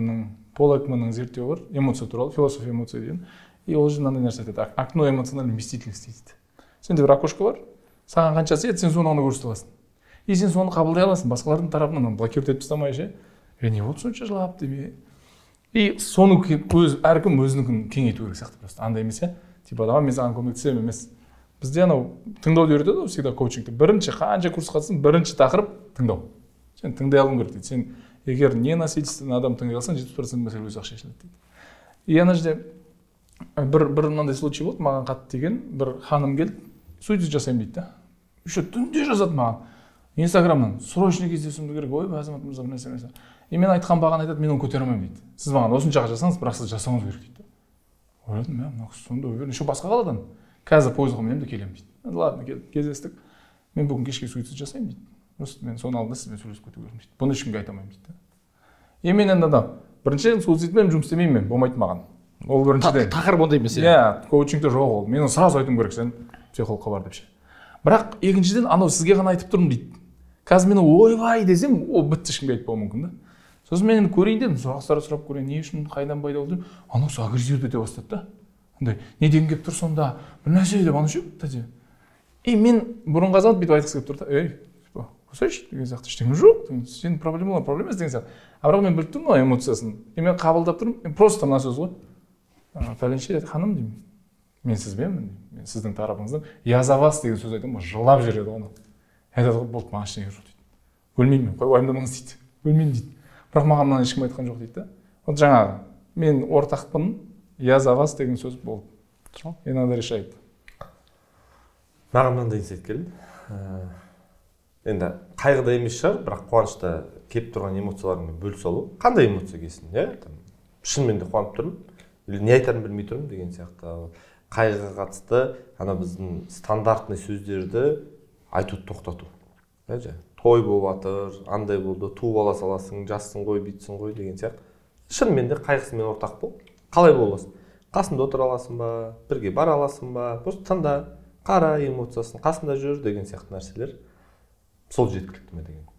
Пол Экманның зерттеуі бар, эмоция туралы, философия эмоция деген. И ол жерде мынандай нәрсе айтады, окно эмоциональной вместительности дейді. Сенде бір окошко бар, саған қанша сет, сен соны ана көрсете аласың. И сен соны қабылдай аласың, басқалардың тарапынан блокировать етіп тастамай ше. Е не болды сонша жылап деп. И соны өз әркім өзінікін кеңейту керек сияқты просто. Андай емес е. Типа да мен саған көмектесемін емес. Бізде анау тыңдауды үйретеді ғой всегда коучингте. Бірінші қанша курс қатысың, бірінші тақырып тыңдау. Сен тыңдай алуың керек дейді. Сен егер не насильственный адам тыңдай алсаң, жетпіс процент мәселе өзі-ақ шешіледі дейді. И ана жерде бір бір мынандай случай болды, маған қатты деген бір ханым келді, суицид жасаймын дейді да. Еще түнде жазады маған. Инстаграмнан срочно кездесуімді керек, ой азамат мырза бір нәрсе нәрсе. И мен айтқан бағаны айтады, мен оны көтере алмаймын дейді. Сіз маған осыншаға жасаңыз, бірақ сіз жасауыңыз керек дейді. Ойладым, мә, мына қыз сонда уверен, еще басқа қаладан. Қазір пойызға мінемін де келемін дейді. Ладно, келдік, кездестік. Мен бүгін кешке суицид жасаймын дейді. Просто мен соның алдында сізбен сөйлесіп кету керекпін дейді. Бұны ешкімге айта алмаймын дейді. И мен енді да, біріншіден суицидпен жұмыс істемеймін мен, болмайды маған. Ол біріншіден. Тақырып ондай емес. Иә, коучингте жоқ ол. Мен оны сразу айтуым керек, сен психологқа бар деп ше. Бірақ екіншіден анау сізге ғана айтып тұрмын дейді. Қазір мен ойбай десем, ол бітті, ешкімге айтпауы мүмкін да. Сосын мен енді көрейін дедім, сұрақтар сұрап көрейін, не үшін, қайдан пайда болды деп, анау агрессивді ете бастады да. Андай, не деген келіп тұр сонда, бір нәрсе деп ана ше, тәте. И мен бұрынғы азамат бүйтіп айтқысы келіп тұр да, ей, қойсайшы деген сияқты, ештеңе жоқ, сенің проблемалар проблема емес деген сияқты. А бірақ мен біліп тұрмын ғой эмоциясын. И мен қабылдап тұрмын, мен просто мына сөз ғой. Пәленше рет ханым деймін. Мен сізбенмін, мен сіздің тарапыңыздан я за вас деген сөз айтамын, жылап жібереді оны. Айтады ғой, болды, маған ештеңе жоқ дейді. Өлмеймін, қой уайымдамаңыз дейді. Өлмеймін дейді. Бірақ маған мынаны ешкім айтқан жоқ дейді да. Вот жаңағы мен ортақпын, я за вас деген сөз болды. Иногда решает. Маған мынандай инсайт келді. Енді қайғыда емес шығар, бірақ қуанышта келіп тұрған эмоцияларыңмен бөлісе алу. Қандай эмоция келсін, иә? Шынымен де қуанып тұрмын, или не айтарын білмей тұрмын деген сияқты. Қайғыға қатысты ана біздің стандартный сөздерді айтуды тоқтату. Той болып жатыр, андай болды, туып ала саласың, жассың ғой, бүйтсің ғой деген сияқты. Шынымен де қайғысымен ортақ бол. Қалай боласың? Қасында отыра аласың ба, бірге бара аласың ба, просто тыңда, қара эмоциясын, қасында жүр деген сияқты нәрселер. Сол жеткілікті ме деген.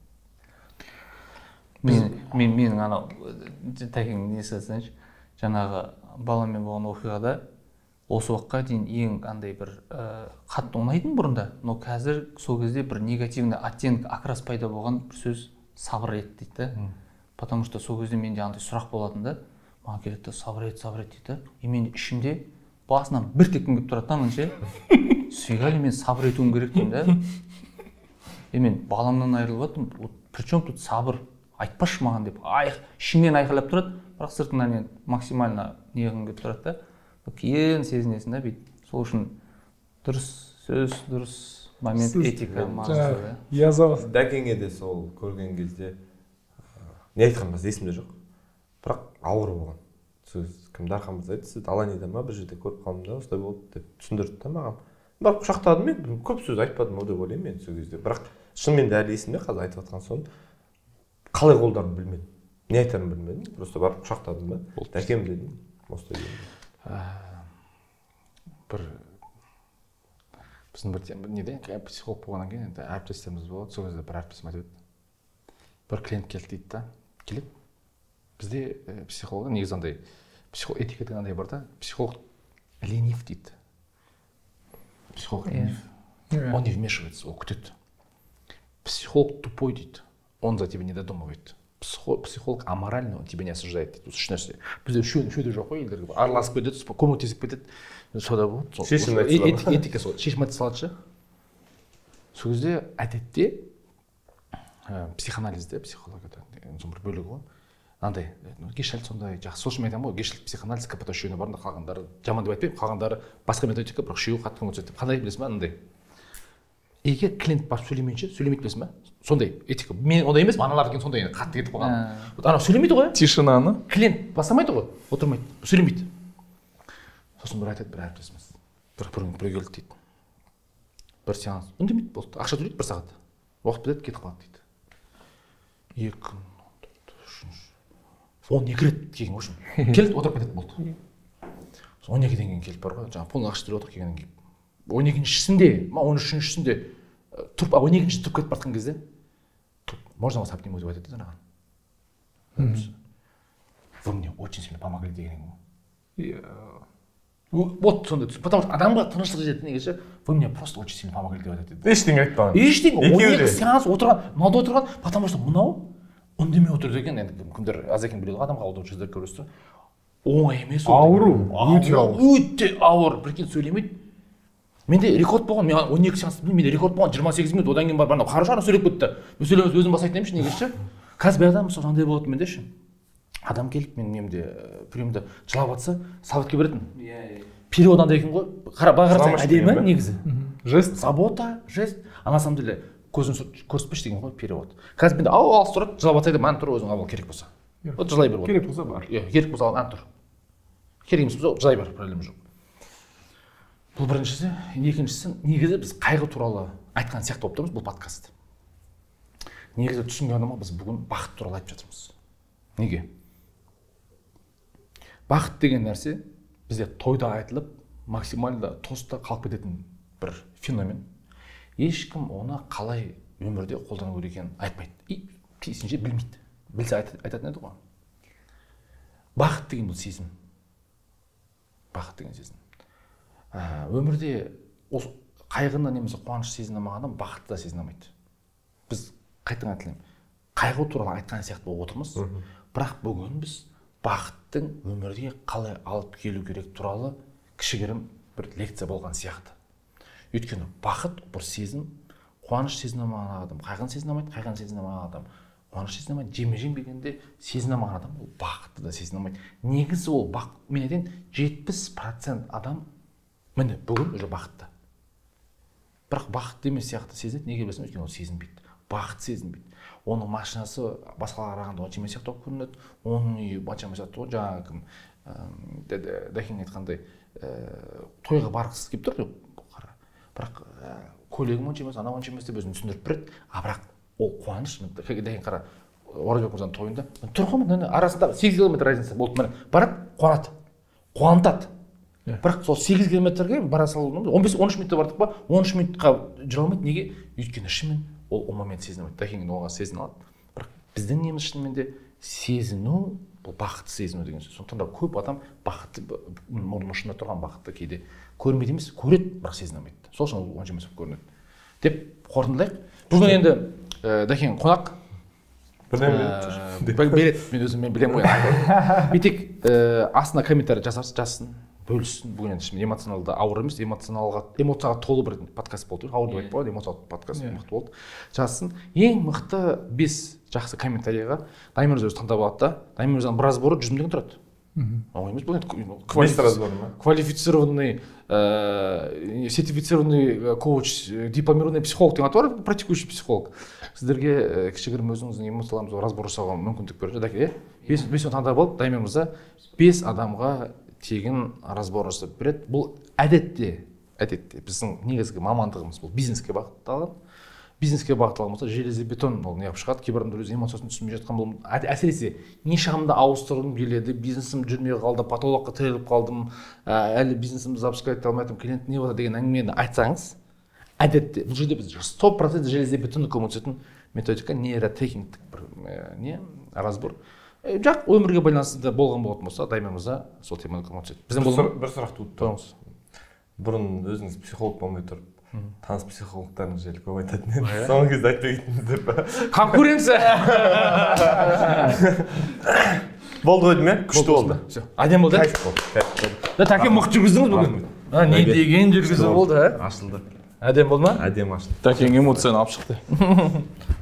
Мен мен менің анау тәкең несі айтсаңшы, жаңағы баламен болған оқиғада осы уақытқа дейін ең андай бір қатты ұнайтын бұрында, но қазір сол кезде бір негативный оттенок, окрас пайда болған бір сөз сабыр ет дейді. Потому что сол кезде менде андай сұрақ болатын да, маған келеді, сабыр ет, сабыр ет дейді. И мен ішімде басынан бір текін келіп тұрады да, мынша. Сүйгәлі мен сабыр етуім керек деймін да. И мен баламнан айырылып жатырмын. Причем тут сабыр? Айтпашы маған деп, ай, ішімнен айқайлап тұрады, бірақ сыртынан максимально неғым келіп тұрады да. Кейін сезінесің да бейт. Сол үшін дұрыс сөз, дұрыс момент, этика маңызды. Я за вас. Дәкеңе де сол көрген кезде не айтқанымыз есімде жоқ. Бірақ ауыр болған. Сөз кімді арқамыз айтты, сіз Аланияда ма бір жерде көріп қалдым да, осылай болды деп түсіндірді да маған. Бірақ құшақтадым мен, көп сөз айтпадым ау деп ойлаймын мен сол кезде. Бірақ шынымен де әлі есімде қазір айтып жатқан соң қалай қолдарымды білмедім. Не айтарымды білмедім. Просто барып құшақтадым да. Дәкем дедім. Осылай дедім. Бір біздің бір неде психолог болғаннан кейін енді әріптестеріміз болады. Сол кезде бір әріптесім айтып еді. Бір клиент келді дейді да, келеді. Бізде психолог негізі андай психолог этика деген андай бар да, психолог ленив дейді. Психолог ленив. Он не вмешивается, ол күтеді. Психолог тупой дейді. Он за тебя не додумывает. Психолог аморальный, он тебя не осуждает дейді. Үш нәрсе. Бізде үшеуі де жоқ қой, елдерге араласып кетеді, көмектесіп кетеді. Сода болады. Шешім айтып салады. Этика сол. Шешім айтып салады ше. Сол кезде әдетте психоанализде, психологияда бір бөлігі ғой. Андай, гештальт сондай жақсы. Сол үшін мен айтамын ғой, гештальт психоанализ капитал үшеуіне барында қалғандары жаман деп айтпаймын, қалғандары басқа методика, бірақ үшеуі қатты көңіл түседі. Қандай білесің ба андай? Егер клиент барып сөйлемейінше, сөйлемейді білесің ба? Сондай этика. Мен ондай емес, аналар деген сондай қатты кетіп қалған. Ана сөйлемейді ғой. Тишинаны. Клиент бастамайды ғой, отырмайды, сөйлемейді. Сосын бір айтады, бір әріптесіміз. Бір бір бір келді дейді. Бір сеанс. Үндемейді, болды. Ақша төлейді бір сағат. Уақыт бітеді, кетіп қалады дейді. Екі, үшінші. Он екі рет келген ғой. Келді, отырып кетеді болды. Он екіден кейін келіп бар ғой. Жаңағы полный ақша төлеп отыр келгеннен кейін. Он екіншісінде, он үшіншісінде тұрып, он екінші тұрып кетіп бартқан кезде можно вас обнимать деп айтады жаңағы. вы мне очень сильно помогли деген ғой. Вот сондай, потому что адамға тыныштық жетеді неге ше, вы мне просто очень сильно помогли деп айтады. Ештеңе айтпаған. Ештеңе. он екі сеанс отырған, мынада отырған, потому что мынау үндемей отыр деген, енді күндер аз екен біледі ғой адамға ауырып жүрсе көресіздер. Оңай емес ол. Ауру, өте ауыр. Өте ауыр, прикинь, сөйлемейді. Менде рекорд болған, мен он екі сеанс білмеймін, менде рекорд болған жиырма сегіз минут, одан кейін барып ана қарашаны сөйлеп кетті. Мен сөйлемес өзім бас айтайыншы неге ше? Қазір бір адам мысалы сондай болады менде ше. Адам келіп мен немде приемда жылап жатса, сабатқа беретін. Иә, Переводан да екен ғой. Қара бағарсаң әдемі негізі. Жест. Забота, жест. А на самом деле көзін көрсетпеші деген ғой перевод. Қазір менде ау алыс тұрады, жылап жатса да маған тұр өзің ал керек болса. Вот жылай бер. Керек болса бар. Иә, керек болса ан тұр. Керек емес болса жылай бер, проблема жоқ. Бұл біріншісі, екіншісі негізі біз қайғы туралы айтқан сияқты болып тұрмыз бұл подкаст. Негізі түсінген адамға біз бүгін бақыт туралы айтып жатырмыз. Неге? Бақыт деген нәрсе бізде тойда айтылып, максимально тоста қалып кететін бір феномен. Ешкім оны қалай өмірде қолдану керек екенін айтпайды. И тиісінше білмейді. Білсе айтатын еді ғой. Бақыт деген бұл сезім. Бақыт деген сезім. Өмірде қайғыны немесе қуаныш сезіне алмаған адам бақытты да сезіне алмайды. Біз қайтадан айтайын, қайғы туралы айтқан сияқты болып отырмыз. Бірақ бүгін біз бақыттың өмірге қалай алып келу керек туралы кішігірім бір лекция болған сияқты. Өйткені бақыт бір сезім, қуаныш сезіне алмаған адам қайғыны сезіне алмайды, қайғыны сезіне алмаған адам қуаныш сезіне алмайды, жеме-жем бергенде сезіне алмаған адам ол бақытты да сезіне алмайды. Негізі ол бақыт, мен айтайын, жетпіс процент адам міне бүгін уже бақытты. Бірақ бақытты емес сияқты сезінеді, неге білесің, өйткені ол сезінбейді. Бақыт сезінбейді. Оның машинасы басқаларға қарағанда онша емес сияқты болып көрінеді. Оның үйі онша емес сияқты ғой, жаңағы кім Дәкең айтқандай тойға барғысы келіп тұр деп қара. Бірақ көйлегім онша емес, анау онша емес деп өзін түсіндіріп береді. А бірақ ол қуаныш. Дәкең қара, Оразбек мырзаның тойында тұрғын арасында сегіз километр разница болды. Міне барады, қуанады, қуантады. Бірақ сол сегіз километрге бара салу он бес он үш минутта бардық па, он үш минутқа жүре алмайды. Неге? Өйткені шынымен ол о момент сезіне алмайды. Дәкең оған сезіне алады. Бірақ біздің неміз шынымен де сезіну, бұл бақытты сезіну деген сөз. Сондықтан да көп адам бақытты, мұрның ұшында тұрған бақытты кейде көрмейді емес, көреді, бірақ сезіне алмайды. Сол үшін ол онша емес болып көрінеді. Деп қорытындылайық. Бүгін енді Дәкең қонақ. Береді, мен өзім мен білемін ғой. Бүйтек астына комментарий жазсын, бөліссін. Бүгін енді эмоционалды ауыр емес, эмоционалға, эмоцияға толы бір подкаст болды. Ауыр деп айтпайды, эмоциялық подкаст мықты болды. Жазсын. Ең мықты бес жақсы комментарийға Дайыр мырза өзі таңдап алады да. Дайыр мырзаның бір разборы жүз мың деген тұрады. Оңай емес, бұл енді квалифицированный, сертифицированный коуч, дипломированный психолог деген аты бар, практикующий психолог. Сіздерге кішігірім өзіңіздің эмоцияларыңызға разбор жасауға мүмкіндік береді. Бесін таңдап алып, Дайыр мырза бес адамға тегін разбор жасап береді. Бұл әдетте, әдетте біздің негізгі мамандығымыз бұл бизнеске бағытталған. Бизнеске бағытталған болса, железобетон ол неғып шығады, кейбір адамдар өз эмоциясын түсінбей жатқан бұл. Әсіресе нишамды ауыстырғым келеді, бизнесім жүрмей қалды, потолокқа тіреліп қалдым, әлі бизнесімді запускать ете алмай жатырмын, клиент не болады деген әңгімені айтсаңыз, әдетте бұл жерде біз сто процент железобетонға көмектесетін методика нейротехниктік бір не разбор. Жақ өмірге байланысты болған болатын болса, Дайыр мырза сол теманы көмектеседі. Біздің бір сұрақ туды. Бұрын өзіңіз психолог болмай тұрып, таныс психологтардың жайлы көп айтатын еді. Соңғы кезде айтпай кеттіңіздер ба? Конкуренция! Болды ғой деймін, күшті болды. Әдем болды. Тәке мұқты жүргіздіңіз бүгін. Не деген жүргізу болды, ә? Ашылды. Әдем болды ма? Әдем ашылды. Дәкең эмоцияны алып шықты.